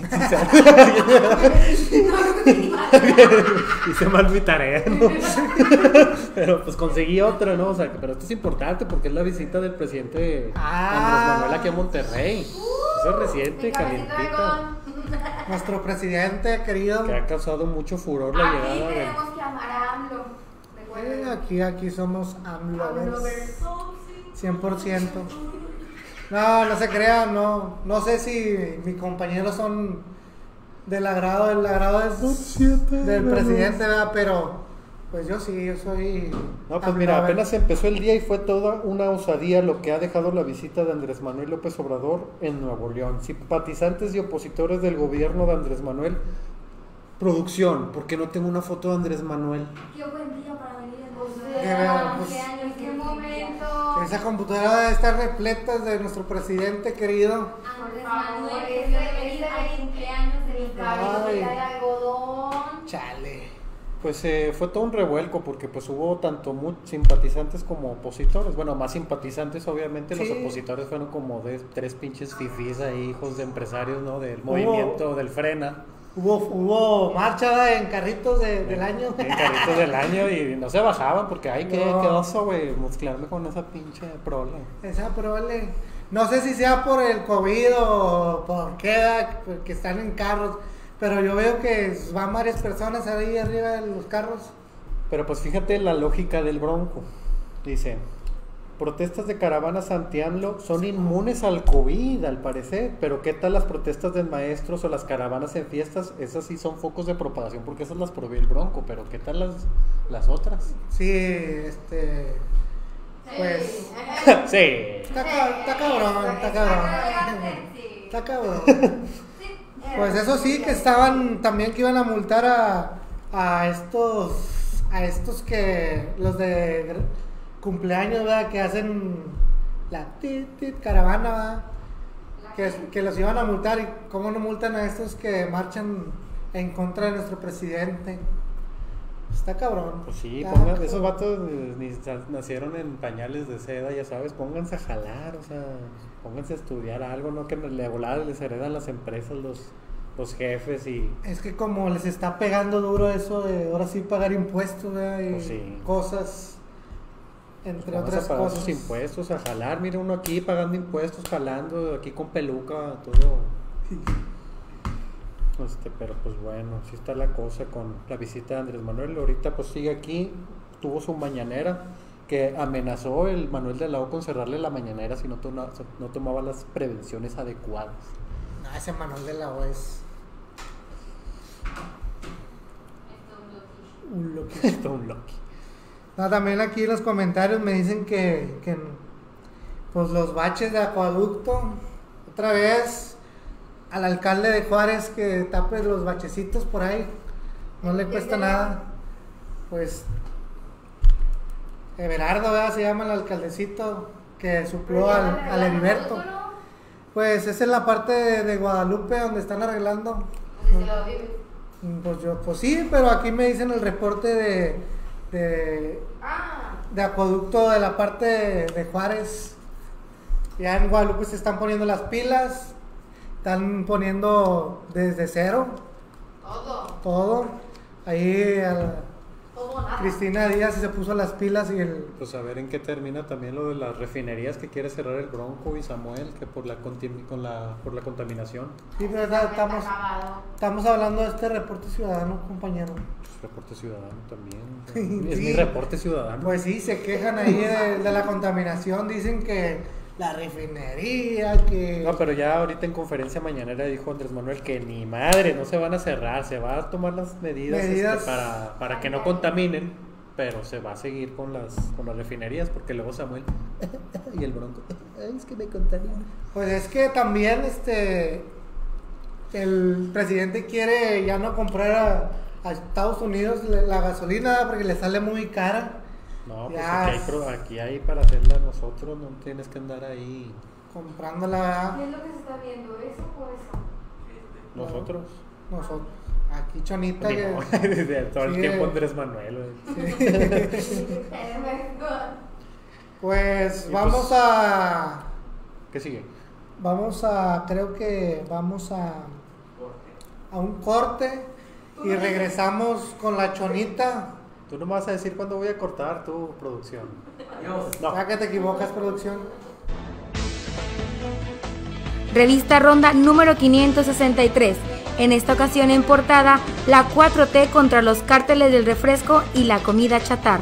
hice mal mi tarea, ¿no? Pero pues conseguí otra, ¿no? O sea, que- pero esto es importante porque es la visita del presidente Ah. Andrés Manuel aquí a Monterrey. Eso es reciente, calientita. Nuestro presidente querido. Que ha causado mucho furor la Aquí llegada de... tenemos que amar a AMLO. Eh, Recuerden. aquí, aquí somos AMLovers. AMLovers. cien por ciento. No, no se crean, no. No sé si mis compañeros son del agrado, del agrado del, del presidente, ¿verdad? Pero pues yo sí, yo soy. No, pues mira, AMLover. apenas empezó el día y fue toda una osadía lo que ha dejado la visita de Andrés Manuel López Obrador en Nuevo León. Simpatizantes y opositores del gobierno de Andrés Manuel. Producción, porque no tengo una foto de Andrés Manuel. Qué buen día para venir en Pues, Monterrey. Qué bueno, ¿Qué pues, año, ¿En qué qué día? momento? Esa computadora debe estar repleta de nuestro presidente querido. Andrés Por favor, Manuel, ese que debe ese venir al de- cumpleaños de mi Ay. Cabellera de algodón. Chale. Pues eh, fue todo un revuelco porque pues hubo tanto mu- simpatizantes como opositores. Bueno, más simpatizantes obviamente, Sí. los opositores fueron como de tres pinches fifís ahí, hijos de empresarios, ¿no? Del Hubo- movimiento del Frena. Hubo, hubo marcha, ¿verdad? En carritos de- del año. En carritos del año y no se bajaban porque, ay, qué, No. qué oso, güey, mezclarme con esa pinche prola. Esa probable. No sé si sea por el COVID o por qué, ¿verdad? Porque están en carros. Pero yo veo que van varias personas ahí arriba de los carros. Pero pues fíjate la lógica del Bronco. Dice, protestas de caravanas anti-AMLO son inmunes al COVID, al parecer. Pero ¿qué tal las protestas de maestros o las caravanas en fiestas? Esas sí son focos de propagación porque esas las prohíbe el Bronco. Pero ¿qué tal las, las otras? Sí, este. Pues. Sí. Está, ca- está cabrón, está cabrón. Sí. Está cabrón. Pues eso sí, que estaban también que iban a multar a, a estos. A estos que. Los de gr- cumpleaños, ¿verdad? Que hacen la tit, tit, caravana, ¿verdad? Que, que los iban a multar. ¿Y cómo no multan a estos que marchan en contra de nuestro presidente? Está cabrón. Pues sí, Está pongan, cabrón. esos vatos eh, ni sa- nacieron en pañales de seda, ya sabes, pónganse a jalar, o sea, pónganse a estudiar algo, ¿no? Que de volada les heredan las empresas, los, los jefes y... Es que como les está pegando duro eso de ahora sí pagar impuestos, ¿verdad? Y Pues sí. cosas, entre Vamos otras a pagar cosas. sus impuestos, a jalar, mira uno aquí pagando impuestos, jalando, aquí con peluca, todo. Este, pero pues bueno, así está la cosa con la visita de Andrés Manuel. Ahorita pues sigue aquí, tuvo su mañanera, que amenazó el Manuel de la O con cerrarle la mañanera si no, toma- no tomaba las prevenciones adecuadas. No, ese Manuel de la O es un loquillo. Esto un Loki. No, también aquí en los comentarios me dicen que, que pues los baches de acueducto, otra vez al alcalde de Juárez que tape los bachecitos por ahí, no le cuesta nada. Pues Everardo, ¿verdad? Se llama el alcaldecito que supló al, al Heriberto. Pues es en la parte de, de Guadalupe donde están arreglando. Pues yo, pues sí, pero aquí me dicen el reporte de, de, Ah, de acueducto de la parte de, de Juárez. Ya en Guadalupe se están poniendo las pilas, están poniendo desde cero. todo. todo. Ahí al- Todo nada. Cristina Díaz se puso las pilas y el... Pues a ver en qué termina también lo de las refinerías que quiere cerrar el Bronco y Samuel, que por la, contim- con la, por la contaminación. Sí, pero está- estamos, Está acabado. estamos hablando de este reporte ciudadano, compañero. Pues, reporte ciudadano también. o sea, es Sí. mi reporte ciudadano. Pues sí, se quejan ahí de, de la contaminación, dicen que la refinería, que... No, pero ya ahorita en conferencia mañanera dijo Andrés Manuel que ni madre, no se van a cerrar, se va a tomar las medidas, Medidas. este, para, para que no contaminen, pero se va a seguir con las, con las refinerías, porque luego Samuel y el Bronco, "Ay, es que me contaminan". Pues es que también este el presidente quiere ya no comprar a, a Estados Unidos la, la gasolina porque le sale muy cara. No, pues Ya. aquí hay, pro- aquí hay para hacerla nosotros, no tienes que andar ahí Comprándola ¿Qué es lo que se está viendo? ¿Eso o eso? nosotros. nosotros. Aquí Chonita Ni que- modo, de todo el Sí, tiempo eh. Andrés Manuel. güey. Pues Y vamos pues- a ¿Qué sigue? vamos a creo que vamos a a un corte y regresamos con la Chonita. Tú no me vas a decir cuándo voy a cortar tu producción. Adiós. No. Ya que te equivocas, producción. Revista Ronda número quinientos sesenta y tres. En esta ocasión en portada, la cuatro T contra los cárteles del refresco y la comida chatarra.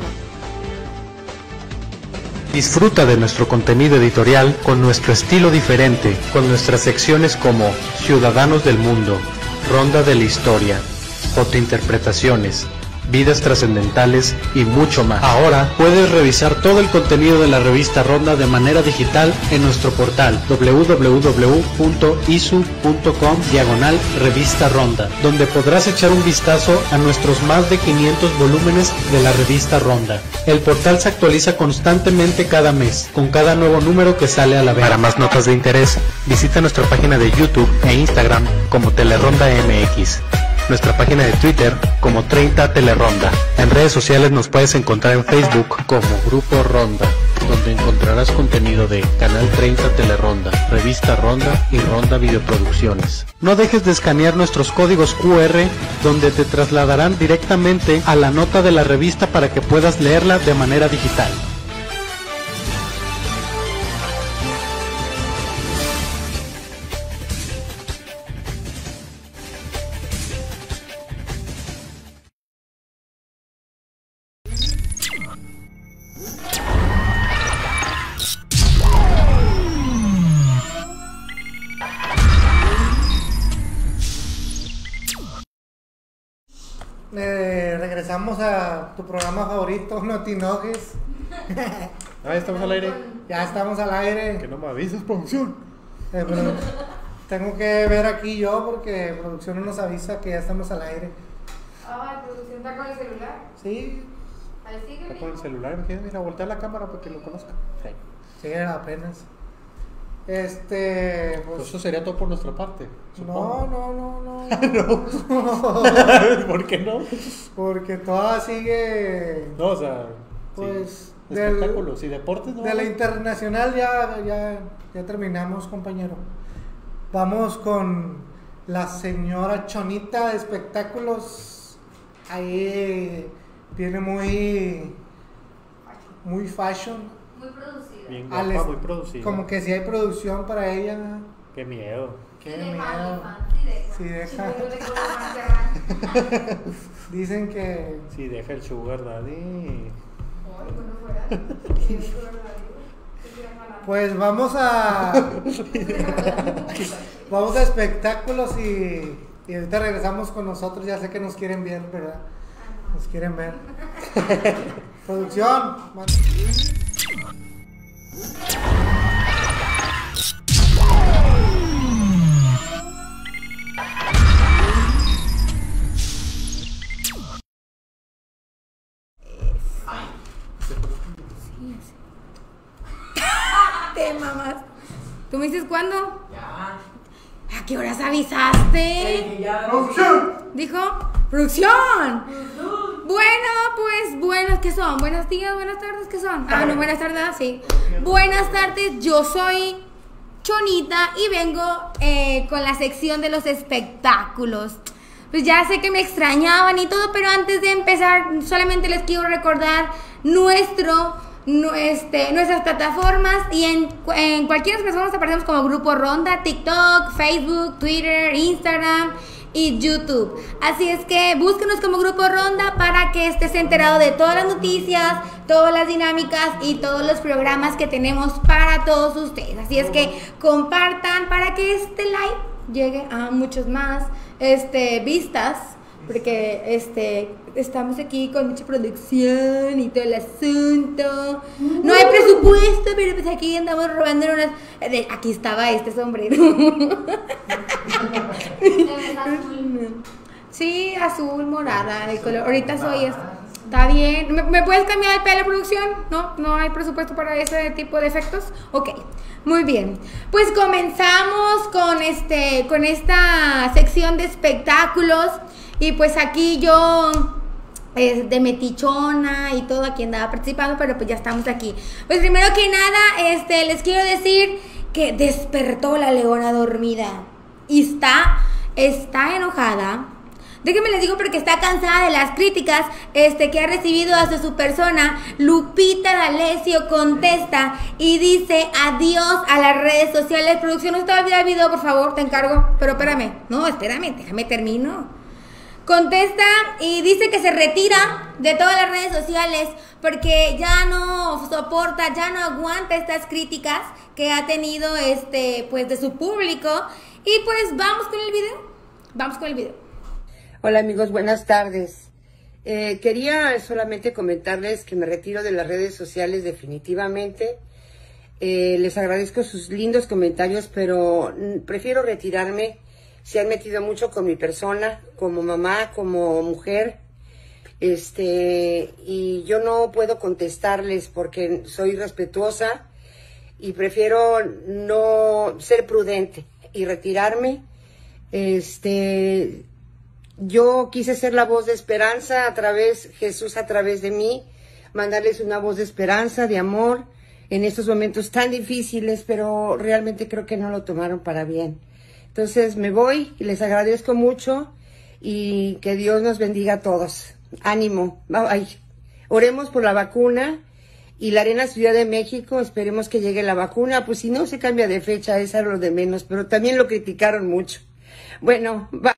Disfruta de nuestro contenido editorial con nuestro estilo diferente, con nuestras secciones como Ciudadanos del Mundo, Ronda de la Historia, Fotointerpretaciones, Vidas Trascendentales y mucho más. Ahora puedes revisar todo el contenido de la revista Ronda de manera digital en nuestro portal doble u doble u doble u punto isu punto com diagonal revista Ronda, donde podrás echar un vistazo a nuestros más de quinientos volúmenes de la revista Ronda. El portal se actualiza constantemente cada mes, con cada nuevo número que sale a la venta. Para más notas de interés, visita nuestra página de YouTube e Instagram como Teleronda M X. Nuestra página de Twitter como treinta Teleronda. En redes sociales nos puedes encontrar en Facebook como Grupo Ronda, donde encontrarás contenido de Canal treinta Teleronda, Revista Ronda y Ronda Videoproducciones. No dejes de escanear nuestros códigos Q R, donde te trasladarán directamente a la nota de la revista para que puedas leerla de manera digital. Eh, regresamos a tu programa favorito, No Te Enojes. Ah, ya estamos al aire. Ya estamos al aire. Que no me avisas, producción. Eh, pero tengo que ver aquí yo porque producción no nos avisa que ya estamos al aire. Ah, producción está con el celular. Sí, Ahí sigue. Está con el celular, imagínate, mira, voltea la cámara para que lo conozca. Sí. sí, apenas. Este, Pues pues, eso sería todo por nuestra parte. no, supongo. no, no, no. ¿Por qué no? Porque toda sigue, No, o sea, pues, sí. del- Espectáculos y deportes, ¿no? de la internacional ya, ya, ya terminamos, compañero. Vamos con la señora Chonita de espectáculos. Ahí viene muy, muy fashion. Muy producida. Bien Al guapa, est- muy producida. Como que si hay producción para ella. Qué miedo. Qué Sí deja, miedo. fan, sí deja. Sí deja. Sí, yo le pongo fan cerrado. Dicen que Sí, deja el sugar daddy. Ay, bueno, fuera. Sí, es verdad, digo. Sí, sí, ojalá. pues vamos a vamos a espectáculos y, y ahorita regresamos con nosotros. Ya sé que nos quieren ver, ¿verdad? Nos quieren ver. Producción. Te mamás. ¿Tú me dices cuándo? Ya. ¿A qué horas avisaste? ¿Dijo? ¡Producción! Bueno, pues, buenos, ¿qué son? ¿Buenos días, buenas tardes, qué son? Ah, no, buenas tardes, sí. Buenas tardes, yo soy Chonita y vengo eh, con la sección de los espectáculos. pues ya sé que me extrañaban y todo, pero antes de empezar solamente les quiero recordar nuestro, no, este, nuestras plataformas y en, en cualquier plataforma aparecemos como Grupo Ronda, TikTok, Facebook, Twitter, Instagram y YouTube. Así es que búsquenos como Grupo Ronda para que estés enterado de todas las noticias, todas las dinámicas y todos los programas que tenemos para todos ustedes. Así es que compartan para que este live llegue a muchos más este, vistas, porque este, estamos aquí con mucha producción y todo el asunto. No hay presupuesto, pero pues aquí andamos robando unas... Aquí estaba este sombrero. Sí, azul, morada, el color. Ahorita soy esto. Está bien. ¿Me, ¿Me puedes cambiar el pelo, producción? No, no hay presupuesto para ese tipo de efectos. Ok, muy bien. Pues comenzamos con este, con esta sección de espectáculos. Y pues aquí yo eh, de metichona y todo aquí andaba participando, pero pues ya estamos aquí. Pues primero que nada, este, les quiero decir que despertó la leona dormida y está, está enojada. Déjenme les digo porque está cansada de las críticas este, que ha recibido hacia su persona. Lupita D'Alessio contesta y dice adiós a las redes sociales. Producción, no se te va a olvidar el video, por favor, te encargo. Pero espérame, no, espérame, déjame termino. Contesta y dice que se retira de todas las redes sociales porque ya no soporta, ya no aguanta estas críticas que ha tenido este, pues, de su público. Y pues vamos con el video. Vamos con el video. Hola amigos, buenas tardes. Eh, quería solamente comentarles que me retiro de las redes sociales definitivamente. Eh, les agradezco sus lindos comentarios, pero prefiero retirarme. Se han metido mucho con mi persona, como mamá, como mujer, este, y yo no puedo contestarles porque soy respetuosa y prefiero no ser prudente y retirarme. Este, yo quise ser la voz de esperanza a través, Jesús a través de mí, mandarles una voz de esperanza, de amor, en estos momentos tan difíciles, pero realmente creo que no lo tomaron para bien. Entonces me voy y les agradezco mucho y que Dios nos bendiga a todos. Ánimo. Ay, oremos por la vacuna y la Arena Ciudad de México, esperemos que llegue la vacuna. Pues si no se cambia de fecha, es algo de menos, pero también lo criticaron mucho. Bueno, va.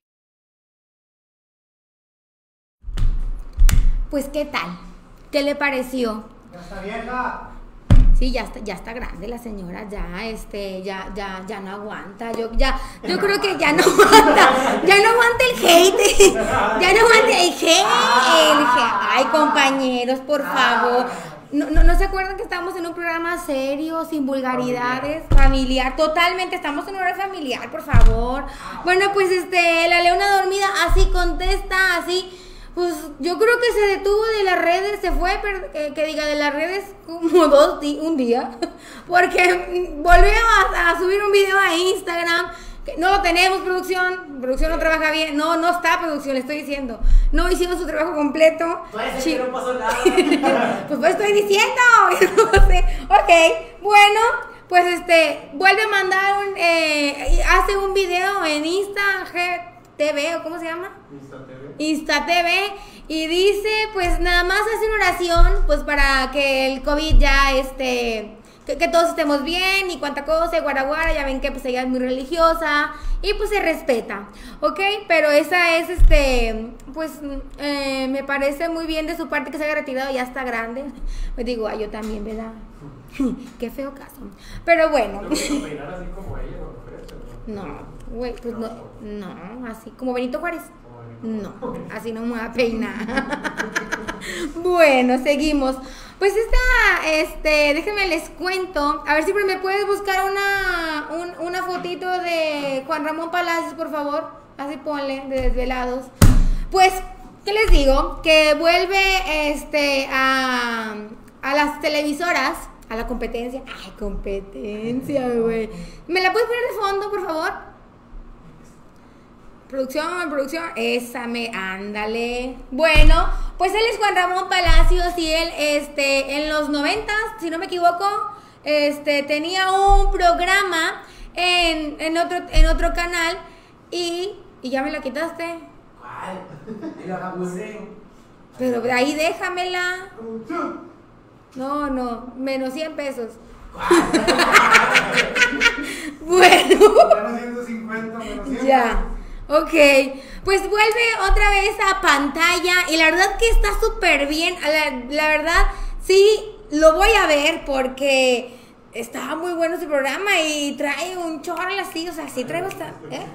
Pues ¿qué tal? ¿Qué le pareció? Ya está vieja. Sí, ya está, ya está grande la señora, ya, este, ya, ya, ya no aguanta, yo, ya, yo creo que ya no aguanta, ya no aguanta el hate, ya no aguanta el hate, el hate. Ay, compañeros, por favor, no, no, no se acuerdan que estamos en un programa serio, sin vulgaridades, familiar, totalmente, estamos en un horario familiar, por favor. Bueno, pues, este, la leona dormida así contesta, así. Pues yo creo que se detuvo de las redes, se fue, pero, eh, que diga, de las redes como dos, un día, porque volvió a, a subir un video a Instagram, que no lo tenemos, producción, producción no trabaja bien, no, no está producción, le estoy diciendo, no hicimos su trabajo completo. Parece que no pasó nada. Pues pues estoy diciendo, no sé, ok, bueno, pues este, vuelve a mandar un, eh, hace un video en Insta, T V o cómo se llama? Insta T V. Insta T V y dice pues nada más hace una oración pues para que el COVID ya este que, que todos estemos bien y cuanta cosa, guaraguara, ya ven que pues ella es muy religiosa y pues se respeta, ¿ok? Pero esa es este pues eh, me parece muy bien de su parte que se haya retirado, ya está grande, pues digo, ay, yo también, ¿verdad? Qué feo caso, pero bueno. ¿No puedo peinar así como ella cuando crece, no? No. Güey, pues no, no, así como Benito Juárez. No, así no me voy a peinar. Bueno, seguimos. Pues esta, este, déjenme les cuento. A ver si me puedes buscar una, un, una fotito de Juan Ramón Palacios, por favor. Así ponle, de Desvelados. Pues, ¿qué les digo? Que vuelve, este, a, a las televisoras, a la competencia. Ay, competencia, güey. ¿Me la puedes poner de fondo, por favor? Producción, producción, esa me, ándale. Bueno, pues él es Juan Ramón Palacios y él, este, en los noventas, si no me equivoco, este, tenía un programa en, en otro, en otro canal y, y ya me la quitaste. Pero de ahí déjamela. No, no, menos cien pesos. Bueno. Menos ciento cincuenta, menos cien. Ya. Ok, pues vuelve otra vez a pantalla y la verdad que está súper bien. La, la verdad, sí, lo voy a ver porque estaba muy bueno ese programa y trae un chorro así, o sea, sí trae bastante. ¿Eh?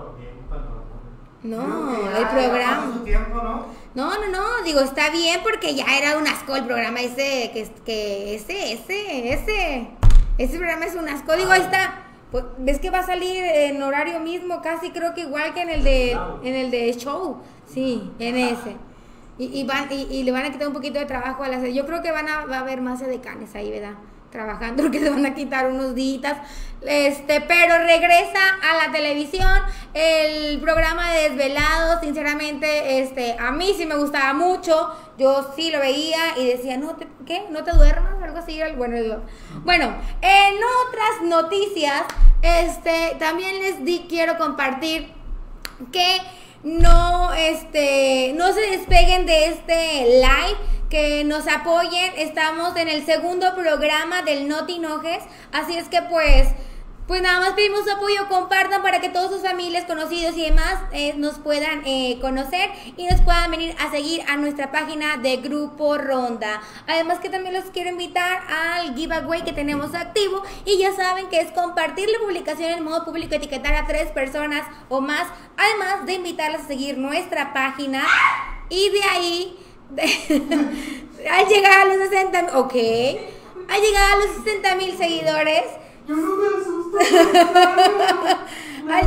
No, el programa. No, no, no, digo, está bien porque ya era un asco el programa ese, que, que ese, ese, ese, ese programa es un asco. Digo, ahí está. Pues, ves que va a salir en horario mismo, casi creo que igual que en el de en el de show, sí, en ese. Y, y van y, y le van a quitar un poquito de trabajo a las. Yo creo que van a va a haber más edecanes ahí, ¿verdad? Trabajando, porque se van a quitar unos días. Este, pero regresa a la televisión el programa de Desvelados. Sinceramente, este, a mí sí me gustaba mucho. Yo sí lo veía y decía, no te, ¿qué? ¿No te duermas? Algo así. Bueno, digo. Bueno, en otras noticias, este, también les di, quiero compartir que no, este, no se despeguen de este live, que nos apoyen. Estamos en el segundo programa del No Te Enojes, así es que pues Pues nada más pedimos su apoyo, compartan para que todos sus familiares, conocidos y demás eh, nos puedan eh, conocer y nos puedan venir a seguir a nuestra página de Grupo Ronda. Además que también los quiero invitar al giveaway que tenemos activo y ya saben que es compartir la publicación en modo público, etiquetar a tres personas o más, además de invitarlas a seguir nuestra página y de ahí, de, al llegar a los sesenta, ok, al llegar a los sesenta mil seguidores, Yo no me asusto. al,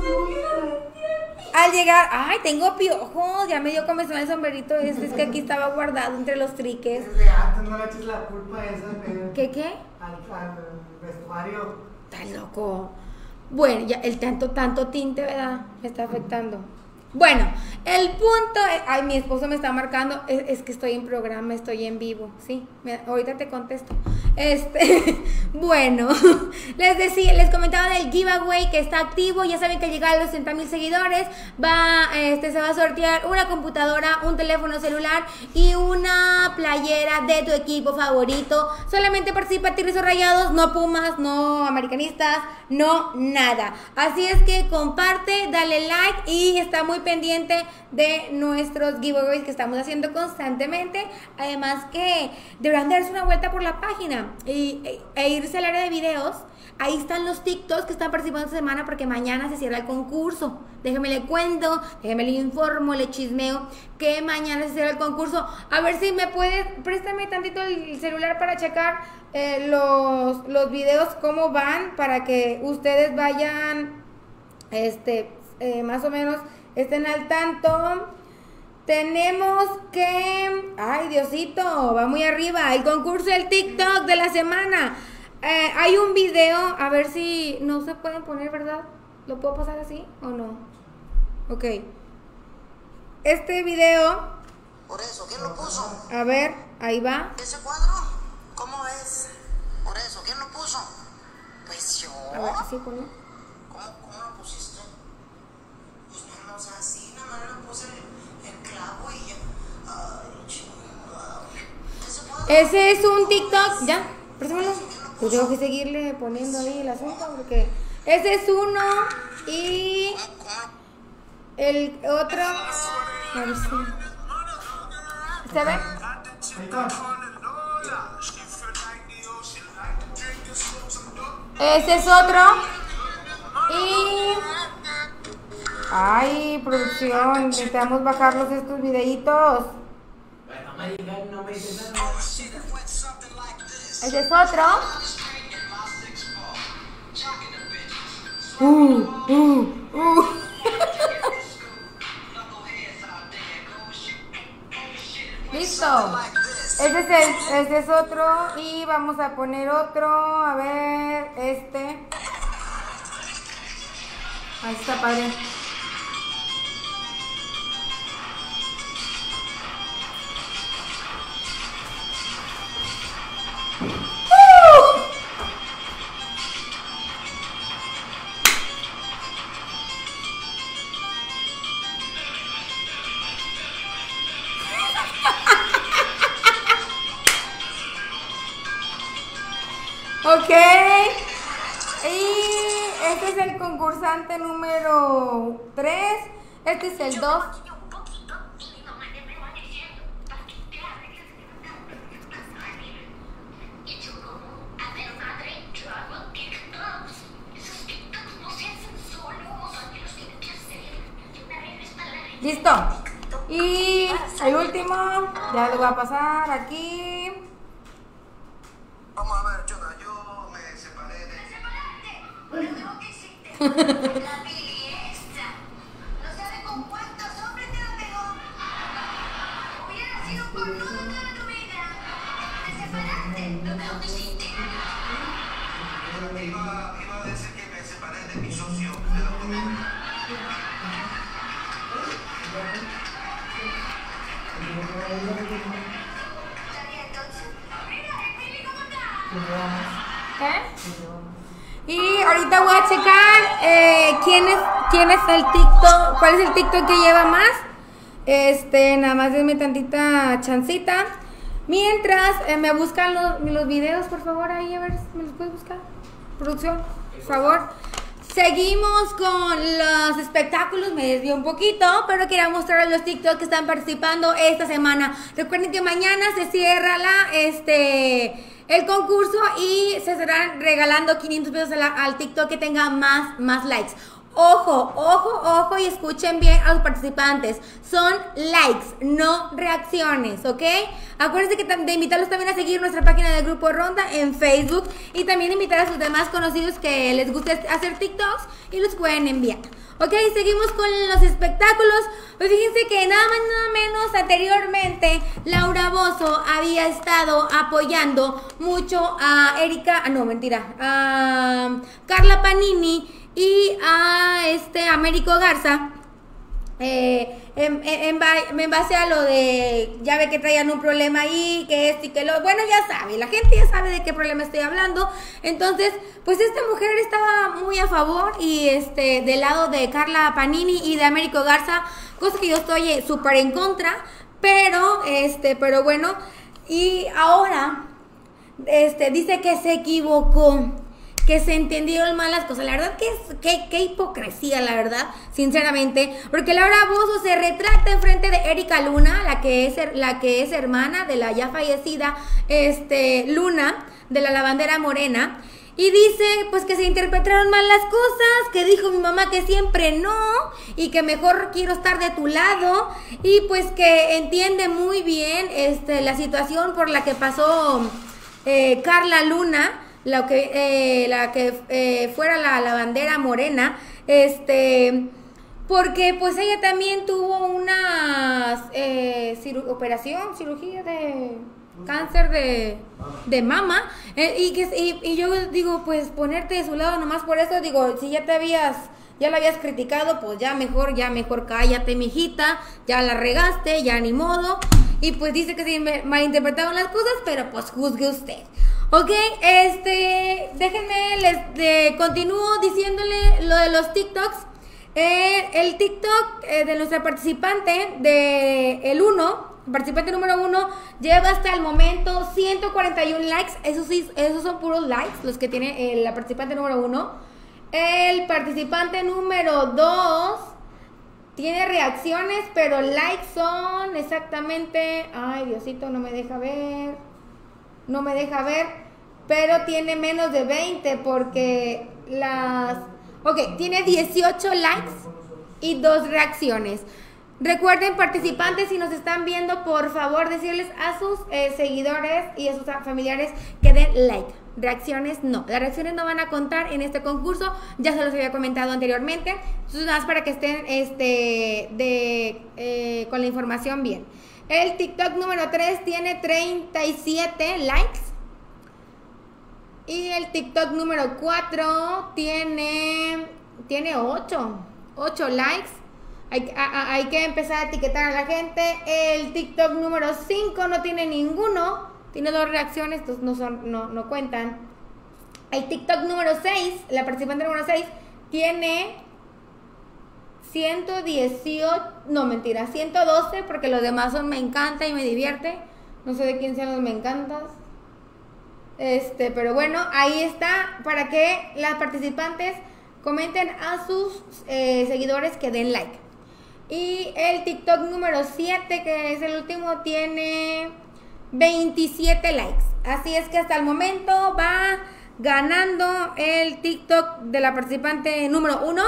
al llegar, ay, tengo piojos, ya me dio comezón el sombrerito este, es que aquí estaba guardado entre los triques. Desde antes no le eches la culpa a esa. eh, ¿Qué qué? Al, al vestuario. Estás loco. Bueno, ya el tanto, tanto tinte, ¿verdad? Me está afectando. Bueno, el punto es, ay, mi esposo me está marcando, es, es que estoy en programa, estoy en vivo, sí, me, ahorita te contesto. Este, bueno, les decía, les comentaba del giveaway que está activo. Ya saben que al llegar a los sesenta mil seguidores va, este, se va a sortear una computadora, un teléfono celular y una playera de tu equipo favorito. Solamente participa Tigres o Rayados, no Pumas, no americanistas, no nada. Así es que comparte, dale like y está muy pendiente de nuestros giveaways que estamos haciendo constantemente. Además que deberán darse una vuelta por la página y, e, e irse al área de videos. Ahí están los TikToks que están participando esta semana porque mañana se cierra el concurso. Déjenme le cuento, déjenme le informo, le chismeo que mañana se cierra el concurso. A ver si me puedes, préstame tantito el celular para checar eh, los, los videos cómo van, para que ustedes vayan este eh, más o menos estén al tanto. Tenemos que, ay Diosito, va muy arriba, el concurso del TikTok de la semana. Eh, hay un video, a ver si no se pueden poner, ¿verdad? ¿Lo puedo pasar así o no? Ok. Este video. Por eso, ¿quién lo puso? A ver, ahí va. ¿Ese cuadro? ¿Cómo es? Por eso, ¿quién lo puso? Pues yo. A ver, así ponlo. ¿Cómo, cómo lo pusiste? Pues no, o sea, así, nada más le puse el, el clavo y ya. Ay, chingada. ¿Ese cuadro? Ese es un TikTok, ya, préstamelo. Yo tengo que seguirle poniendo ahí el asunto porque ese es uno y el otro. A ver si ¿se ve? Ese es otro y ay, producción, necesitamos bajarlos estos videitos. Ese es otro. Uh, uh, uh. Listo. Ese es, el, ese es otro. Y vamos a poner otro. A ver, este. Ahí está padre. este es el concursante número tres. Este es el dos. Listo. Y el último, ya lo voy a pasar aquí. Vamos a ver, Chona, yo me separé de... ¿Me separaste? Pero que hiciste la belleza. No sabe con cuántos hombres te la pegó. Hubiera sido un cornudo toda tu vida. Te separaste, lo mejor que hiciste. Iba, iba a decir que me separé de mi socio de la automóvil. ¿Qué? Y ahorita voy a checar eh, quién es quién es el TikTok, cuál es el TikTok que lleva más. Este, nada más denme tantita chancita. Mientras eh, me buscan los, los videos, por favor, ahí a ver si me los puedes buscar. Producción, por favor. Seguimos con los espectáculos, me desvío un poquito, pero quería mostrarles los TikTok que están participando esta semana. Recuerden que mañana se cierra la, este, el concurso y se estarán regalando quinientos pesos al, al TikTok que tenga más, más likes. Ojo, ojo, ojo y escuchen bien a los participantes. Son likes, no reacciones, ¿ok? Acuérdense que de invitarlos también a seguir nuestra página del Grupo Ronda en Facebook y también invitar a sus demás conocidos que les guste hacer TikToks y los pueden enviar. Ok, seguimos con los espectáculos. Pues fíjense que nada más nada menos anteriormente Laura Bozzo había estado apoyando mucho a Erika, ah, no, mentira, a Carla Panini y a este Américo Garza, eh, en, en, en base a lo de, ya ve que traían un problema ahí, que esto y que lo, bueno, ya sabe, la gente ya sabe de qué problema estoy hablando. Entonces, pues esta mujer estaba muy a favor y este, del lado de Carla Panini y de Américo Garza, cosa que yo estoy eh, súper en contra, pero, este, pero bueno, y ahora, este, dice que se equivocó, que se entendieron mal las cosas. La verdad que es que, qué hipocresía, la verdad, sinceramente, porque Laura Bozzo se retracta en frente de Erika Luna, la que es la que es hermana de la ya fallecida este Luna de la Lavandera Morena, y dice pues que se interpretaron mal las cosas, que dijo mi mamá que siempre no y que mejor quiero estar de tu lado, y pues que entiende muy bien este la situación por la que pasó eh, Carla Luna, lo que, eh, la que eh, fuera la lavandera morena, este, porque pues ella también tuvo una eh, ciru operación, cirugía de cáncer de, de mama, eh, y, que, y, y yo digo, pues ponerte de su lado nomás por eso, digo, si ya te habías, ya la habías criticado, pues ya mejor, ya mejor cállate, mijita, ya la regaste, ya ni modo, y pues dice que se malinterpretaron las cosas, pero pues juzgue usted. Ok, este, déjenme, les de, continúo diciéndole lo de los TikToks. Eh, el TikTok eh, de nuestra participante, de el uno, participante número uno, lleva hasta el momento ciento cuarenta y uno likes. Esos, sí, esos son puros likes, los que tiene eh, la participante número uno. El participante número dos tiene reacciones, pero likes son exactamente, ay Diosito, no me deja ver. No me deja ver, pero tiene menos de veinte porque las... Ok, tiene dieciocho likes y dos reacciones. Recuerden, participantes, si nos están viendo, por favor, decirles a sus eh, seguidores y a sus familiares que den like. Reacciones no. Las reacciones no van a contar en este concurso, ya se los había comentado anteriormente. Entonces, nada más para que estén este, de, eh, con la información bien. El TikTok número tres tiene treinta y siete likes. Y el TikTok número cuatro tiene, tiene ocho. ocho likes. Hay, a, hay que empezar a etiquetar a la gente. El TikTok número cinco no tiene ninguno. Tiene dos reacciones, entonces no, son, no, no cuentan. El TikTok número seis, la participante número seis, tiene ciento dieciocho, no mentira, ciento doce, porque los demás son me encanta y me divierte. No sé de quién sean los me encantas. Este, pero bueno, ahí está, para que las participantes comenten a sus eh, seguidores que den like. Y el TikTok número siete, que es el último, tiene veintisiete likes. Así es que hasta el momento va ganando el TikTok de la participante número uno,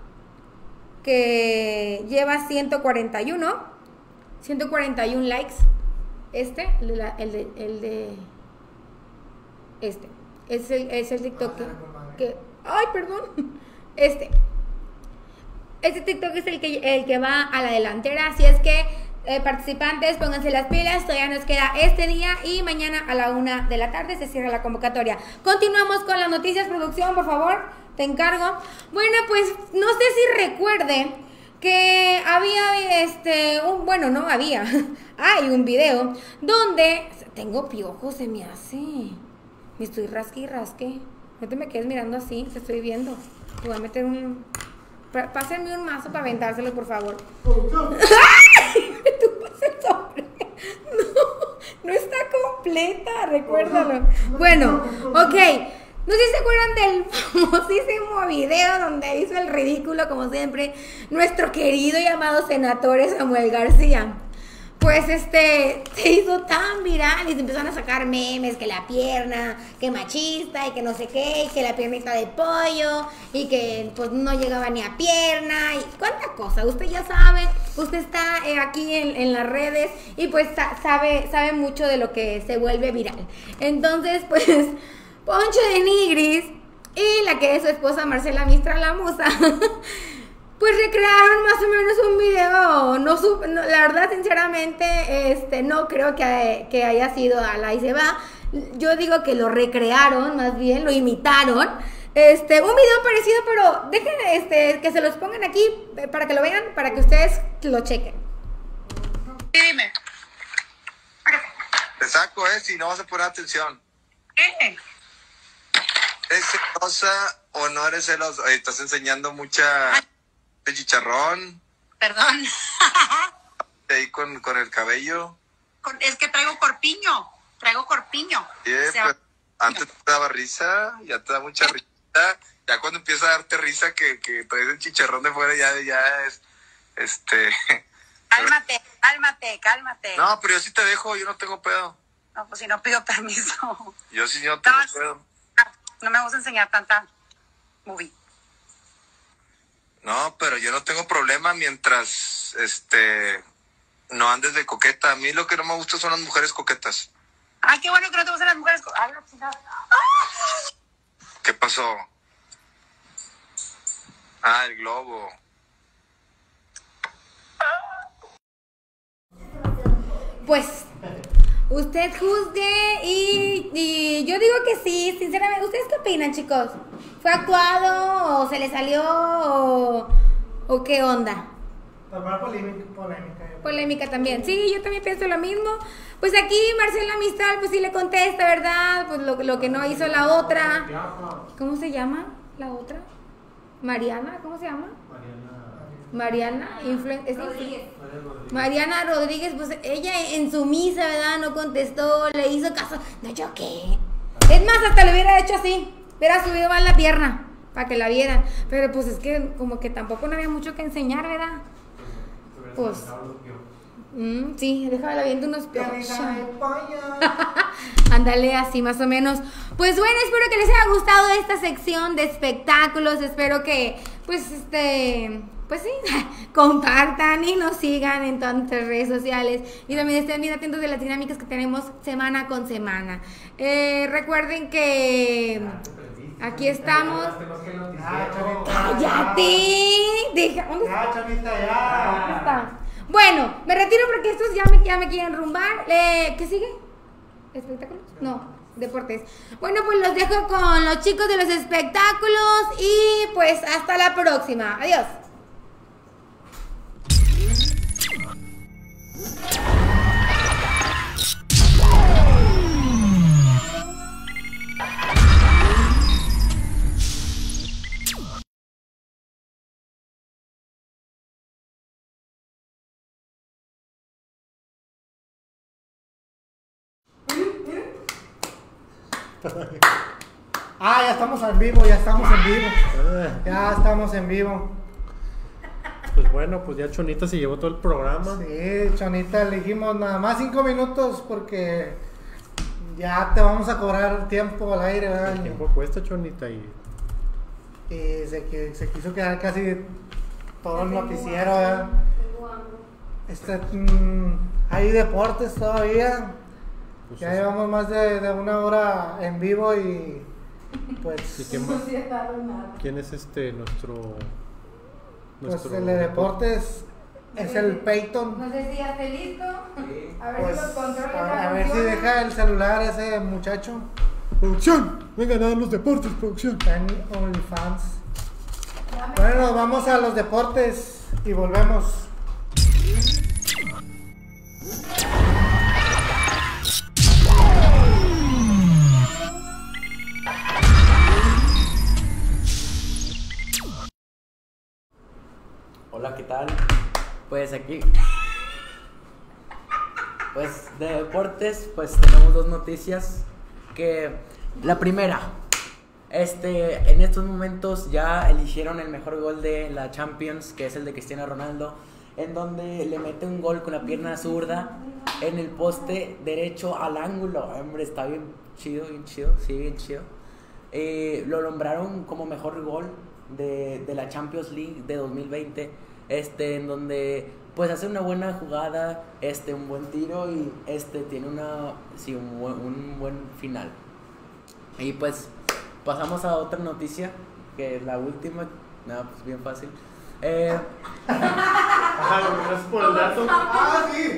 que lleva ciento cuarenta y uno likes. Este, el de, la- el de, el de este, es el, es el TikTok que, que, ay, perdón, este, este TikTok es el que, el que va a la delantera. Así es que eh, participantes, pónganse las pilas, todavía nos queda este día y mañana a la una de la tarde se cierra la convocatoria. Continuamos con las noticias, producción, por favor, te encargo. Bueno, pues no sé si recuerde que había este un, bueno, no había, hay un video donde tengo piojos, se me hace, me estoy rasque y rasque. No te me quedes mirando así, te estoy viendo. Te voy a meter un, pa- pásenme un mazo para aventárselo, por favor. ¡Ay! Tú pasas el sobre. No, no está completa, recuérdalo. Bueno, ok. No sé si se acuerdan del famosísimo video donde hizo el ridículo, como siempre, nuestro querido y amado senador Samuel García. Pues este, se hizo tan viral y se empezaron a sacar memes, que la pierna, que machista y que no sé qué, y que la piernita de pollo y que pues no llegaba ni a pierna y cuánta cosa. Usted ya sabe, usted está eh, aquí en, en las redes y pues sa- sabe, sabe mucho de lo que se vuelve viral. Entonces pues Poncho de Nigris y la que es su esposa Marcela Mistral, la musa, pues recrearon más o menos un video. No, sub- no, la verdad, sinceramente, este, no creo que, que haya sido a la y se va. Yo digo que lo recrearon, más bien, lo imitaron. Este, un video parecido, pero dejen este, que se los pongan aquí eh, para que lo vean, para que ustedes lo chequen. Dime. Te saco, eh, si no vas a poner atención. ¿Qué? ¿Eres celosa o no eres celosa? Oye, estás enseñando mucha de chicharrón. Perdón. Ahí con, con el cabello. Con- Es que traigo corpiño. Traigo corpiño. Sí, O sea, pues, antes te daba risa, ya te da mucha risa. Ya cuando empieza a darte risa que, que traes el chicharrón de fuera, ya, ya es, este... Cálmate, cálmate, cálmate. No, pero yo sí te dejo, yo no tengo pedo. No, pues si no pido permiso. Yo sí no tengo No, pedo. No me gusta enseñar tanta movie. No, pero yo no tengo problema mientras, este, no andes de coqueta. A mí lo que no me gusta son las mujeres coquetas. Ah, qué bueno que no te gustan las mujeres. co- Ah, la chingada. ¿Qué pasó? Ah, el globo. Pues usted juzgue y, y yo digo que sí, sinceramente. ¿Ustedes qué opinan, chicos? ¿Fue actuado o se le salió o, o qué onda? Tomar polémica, polémica. Polémica también. Sí, yo también pienso lo mismo. Pues aquí Marcela Mistral pues sí le contesta, ¿verdad? Pues lo, lo que no hizo la otra. ¿Cómo se llama la otra? Mariana, ¿cómo se llama? Mariana, influen- ¿es influ- Mariana Rodríguez, pues ella en su misa, ¿verdad? No contestó, le hizo caso. No, ¿yo qué? Es más, hasta le hubiera hecho así. Hubiera subido más la pierna para que la vieran. Pero pues es que como que tampoco no había mucho que enseñar, ¿verdad? Pues... Mm, sí, déjame la viendo unos piojos. Ándale, así más o menos. Pues bueno, espero que les haya gustado esta sección de espectáculos. Espero que, pues, este, pues sí, compartan y nos sigan en todas nuestras redes sociales. Y también estén bien atentos de las dinámicas que tenemos semana con semana. Eh, recuerden que aquí estamos. ¡Cállate! Deja, ¿dónde está? Ya, Chavita, ya. ¿Dónde está? Bueno, me retiro porque estos ya me, ya me quieren rumbar. Eh, ¿Qué sigue? ¿Espectáculos? No, deportes. Bueno, pues los dejo con los chicos de los espectáculos y pues hasta la próxima. Adiós. Ah, ya estamos en vivo, ya estamos en vivo. Ya estamos en vivo. Pues bueno, pues ya Chonita se llevó todo el programa. Sí, Chonita, le dijimos nada más cinco minutos porque ya te vamos a cobrar tiempo al aire, ¿verdad? El tiempo cuesta, Chonita, y... Y se, que- se quiso quedar casi todo el noticiero, ¿verdad? Este, mm, hay deportes todavía. Pues Ya sí. llevamos más de, de una hora en vivo y pues... ¿Y quién más? ¿Quién es este nuestro... Pues nuestro el de deportes es el Peyton. No sé si ya esté listo. A ver Pues, si los controles a, ya a ver si funcionan. deja el celular ese muchacho. Producción, vengan a dar los deportes, producción. Está en OnlyFans. Bueno, nos vamos a los deportes y volvemos. Hola, ¿qué tal? Pues aquí, pues de deportes, pues tenemos dos noticias. Que la primera, este, en estos momentos ya eligieron el mejor gol de la Champions, que es el de Cristiano Ronaldo, en donde le mete un gol con la pierna zurda en el poste derecho al ángulo. Hombre, está bien chido, bien chido, sí, bien chido. Eh, lo nombraron como mejor gol de, de la Champions League de dos mil veinte, este, en donde pues hace una buena jugada, este, un buen tiro y este tiene una, sí, un buen, un buen final. Y pues pasamos a otra noticia, que es la última, nada, pues bien fácil. Eh, Ajá, gracias por el dato. Ah, sí,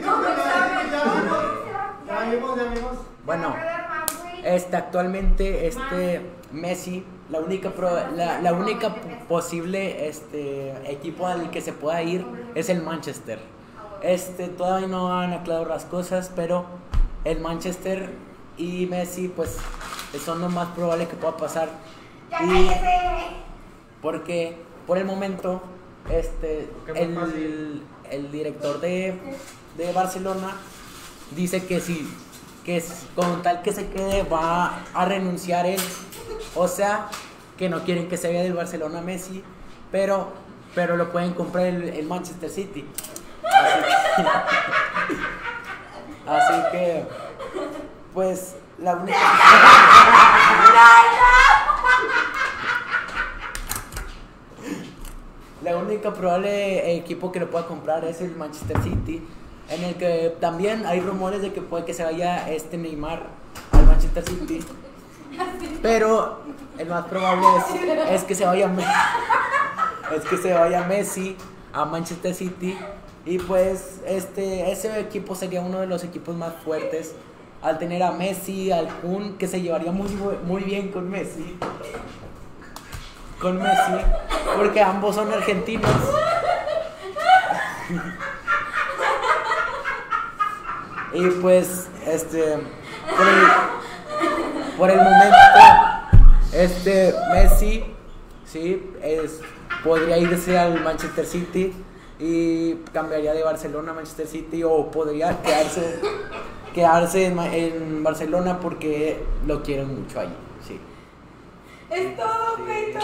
ya vimos, ya vimos. Bueno, este, actualmente este Messi, la única pro- la, la única posible este equipo al que se pueda ir es el Manchester. Este, todavía no han aclarado las cosas, pero el Manchester y Messi pues son lo más probable que pueda pasar. Y porque por el momento este el, el director de, de Barcelona dice que si que es- con tal que se quede va a renunciar él, o sea que no quieren que se vaya del Barcelona Messi, pero pero lo pueden comprar el, el Manchester City, así que, así que pues la única la única probable equipo que lo pueda comprar es el Manchester City, en el que también hay rumores de que puede que se vaya este Neymar al Manchester City, pero el más probable es, es que se vaya Me- es que se vaya Messi a Manchester City, y pues este ese equipo sería uno de los equipos más fuertes al tener a Messi, al Kun, que se llevaría muy bu- muy bien con Messi con Messi, porque ambos son argentinos. Y pues este por el, por el momento este Messi sí es podría irse al Manchester City y cambiaría de Barcelona a Manchester City, o podría quedarse quedarse en, Ma- en Barcelona porque lo quieren mucho allí, sí. Es todo, Peyton.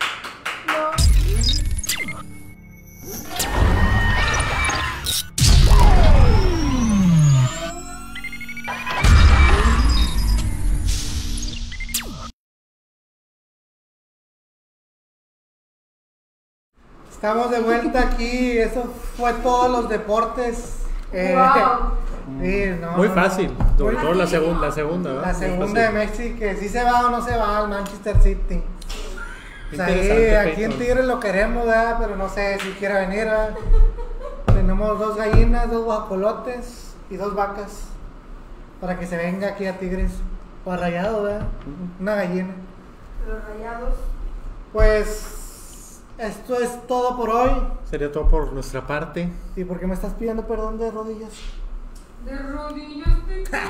Estamos de vuelta aquí, eso fue todos los deportes. Eh, Wow. sí, no, Muy no, fácil, no. sobre Muy- todo la segunda, la segunda, ¿verdad? La Muy segunda de fácil. Messi, que si se va o no se va al Manchester City. O sea, ahí, Interesante, aquí en Peyton. Tigres lo queremos, ¿verdad? Pero no sé si quiera venir, ¿verdad? Tenemos dos gallinas, dos guajolotes y dos vacas para que se venga aquí a Tigres. O a Rayado, ¿verdad? Una gallina. Los rayados. Pues esto es todo por hoy. Sería todo por nuestra parte. ¿Y por qué me estás pidiendo perdón de rodillas? De rodillas pequeñas.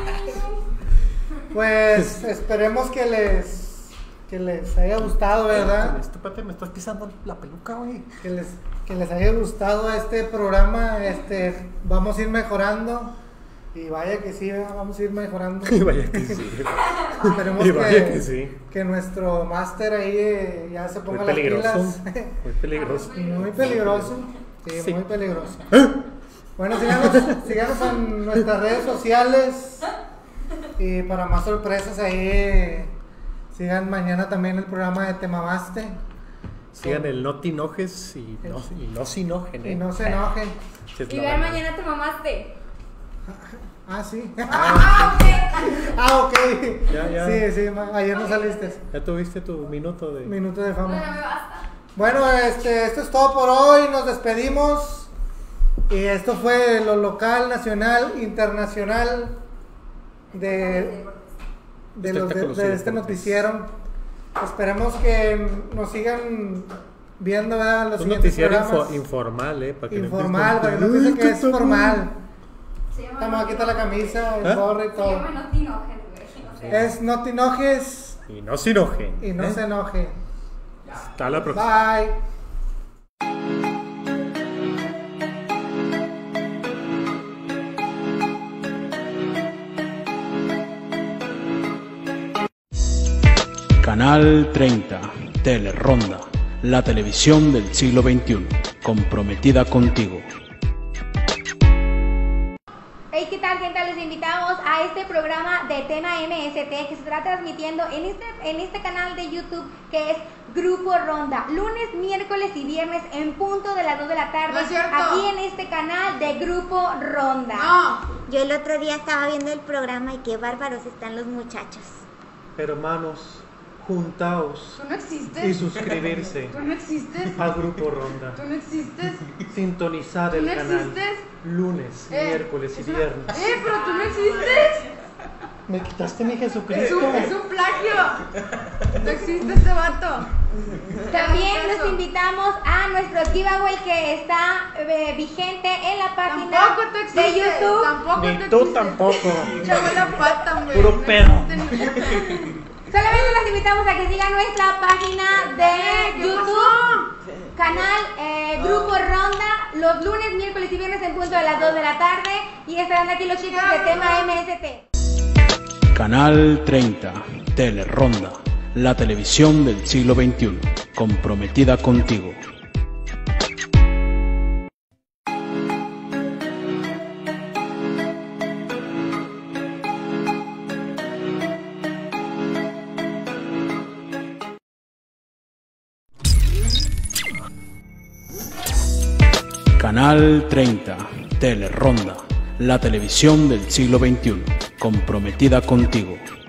Pues esperemos que les que les haya gustado, ¿verdad? Este pate me estás pisando la peluca, güey. Que les, que les haya gustado este programa. Este, vamos a ir mejorando. Y vaya que sí, vamos a ir mejorando. Y vaya que sí. Esperemos Y vaya que, que sí. que nuestro máster ahí eh, ya se ponga Muy las peligroso. pilas. Muy peligroso. Muy peligroso. Sí, Sí. muy peligroso. Bueno, síganos, síganos en nuestras redes sociales. Y para más sorpresas ahí, eh, sigan mañana también el programa de Te Mamaste. Sigan el no te enojes y no, y no se enojen. ¿eh? Y no se enojen. Sí, es Y la vean, verdad. mañana te mamaste. Ah, sí. Ah, ok. Ah, ok. Ya, ya. Sí, sí, ma- ayer no saliste. Ya tuviste tu minuto de... Minuto de fama. Bueno, me basta. Bueno, este, esto es todo por hoy. Nos despedimos. Y esto fue lo local, nacional, internacional de, de, los, de, de este noticiero. Esperemos que nos sigan viendo, ¿verdad? Los Un siguientes noticiero programas. info- informal, ¿eh? Para que no Informal, para que no empiecen- piensen que es formal. Se llama Estamos aquí está la camisa, el ¿Eh? gorro y Se todo. llama No te enojes, güey. O sea, Es no te enojes Y no se enojen. y no ¿eh? se enoje. Hasta la próxima. Bye. Canal treinta, Teleronda, la televisión del siglo veintiuno, comprometida contigo. Hey, ¿qué tal, gente? Les invitamos a este programa de Tema M S T que se estará transmitiendo en este, en este canal de YouTube que es Grupo Ronda, lunes, miércoles y viernes en punto de las dos de la tarde, No es cierto. aquí en este canal de Grupo Ronda. No. Yo el otro día estaba viendo el programa y qué bárbaros están los muchachos. Hermanos, juntaos Tú no existes. y suscribirse Tú no existes. a Grupo Ronda. Tú no existes. Sintonizar Tú el no canal existes. lunes, Eh, miércoles y es una- viernes. Eh, pero tú no existes. Me quitaste mi Es Jesucristo. un, es un plagio. No existe este vato. También los invitamos a nuestro giveaway que está eh, vigente en la página Tampoco tú de existes. YouTube. Tampoco Ni tú tú existes. tampoco. Chavo la pata, güey. Puro No pedo. existe ni puta. Solamente los invitamos a que sigan nuestra página de ¿Qué YouTube, canal eh, Grupo Ronda, los lunes, miércoles y viernes en punto de las dos de la tarde. Y estarán aquí los chicos de Tema M S T. Canal treinta, Teleronda, la televisión del siglo veintiuno, comprometida contigo. Canal treinta, Teleronda, la televisión del siglo veintiuno, comprometida contigo.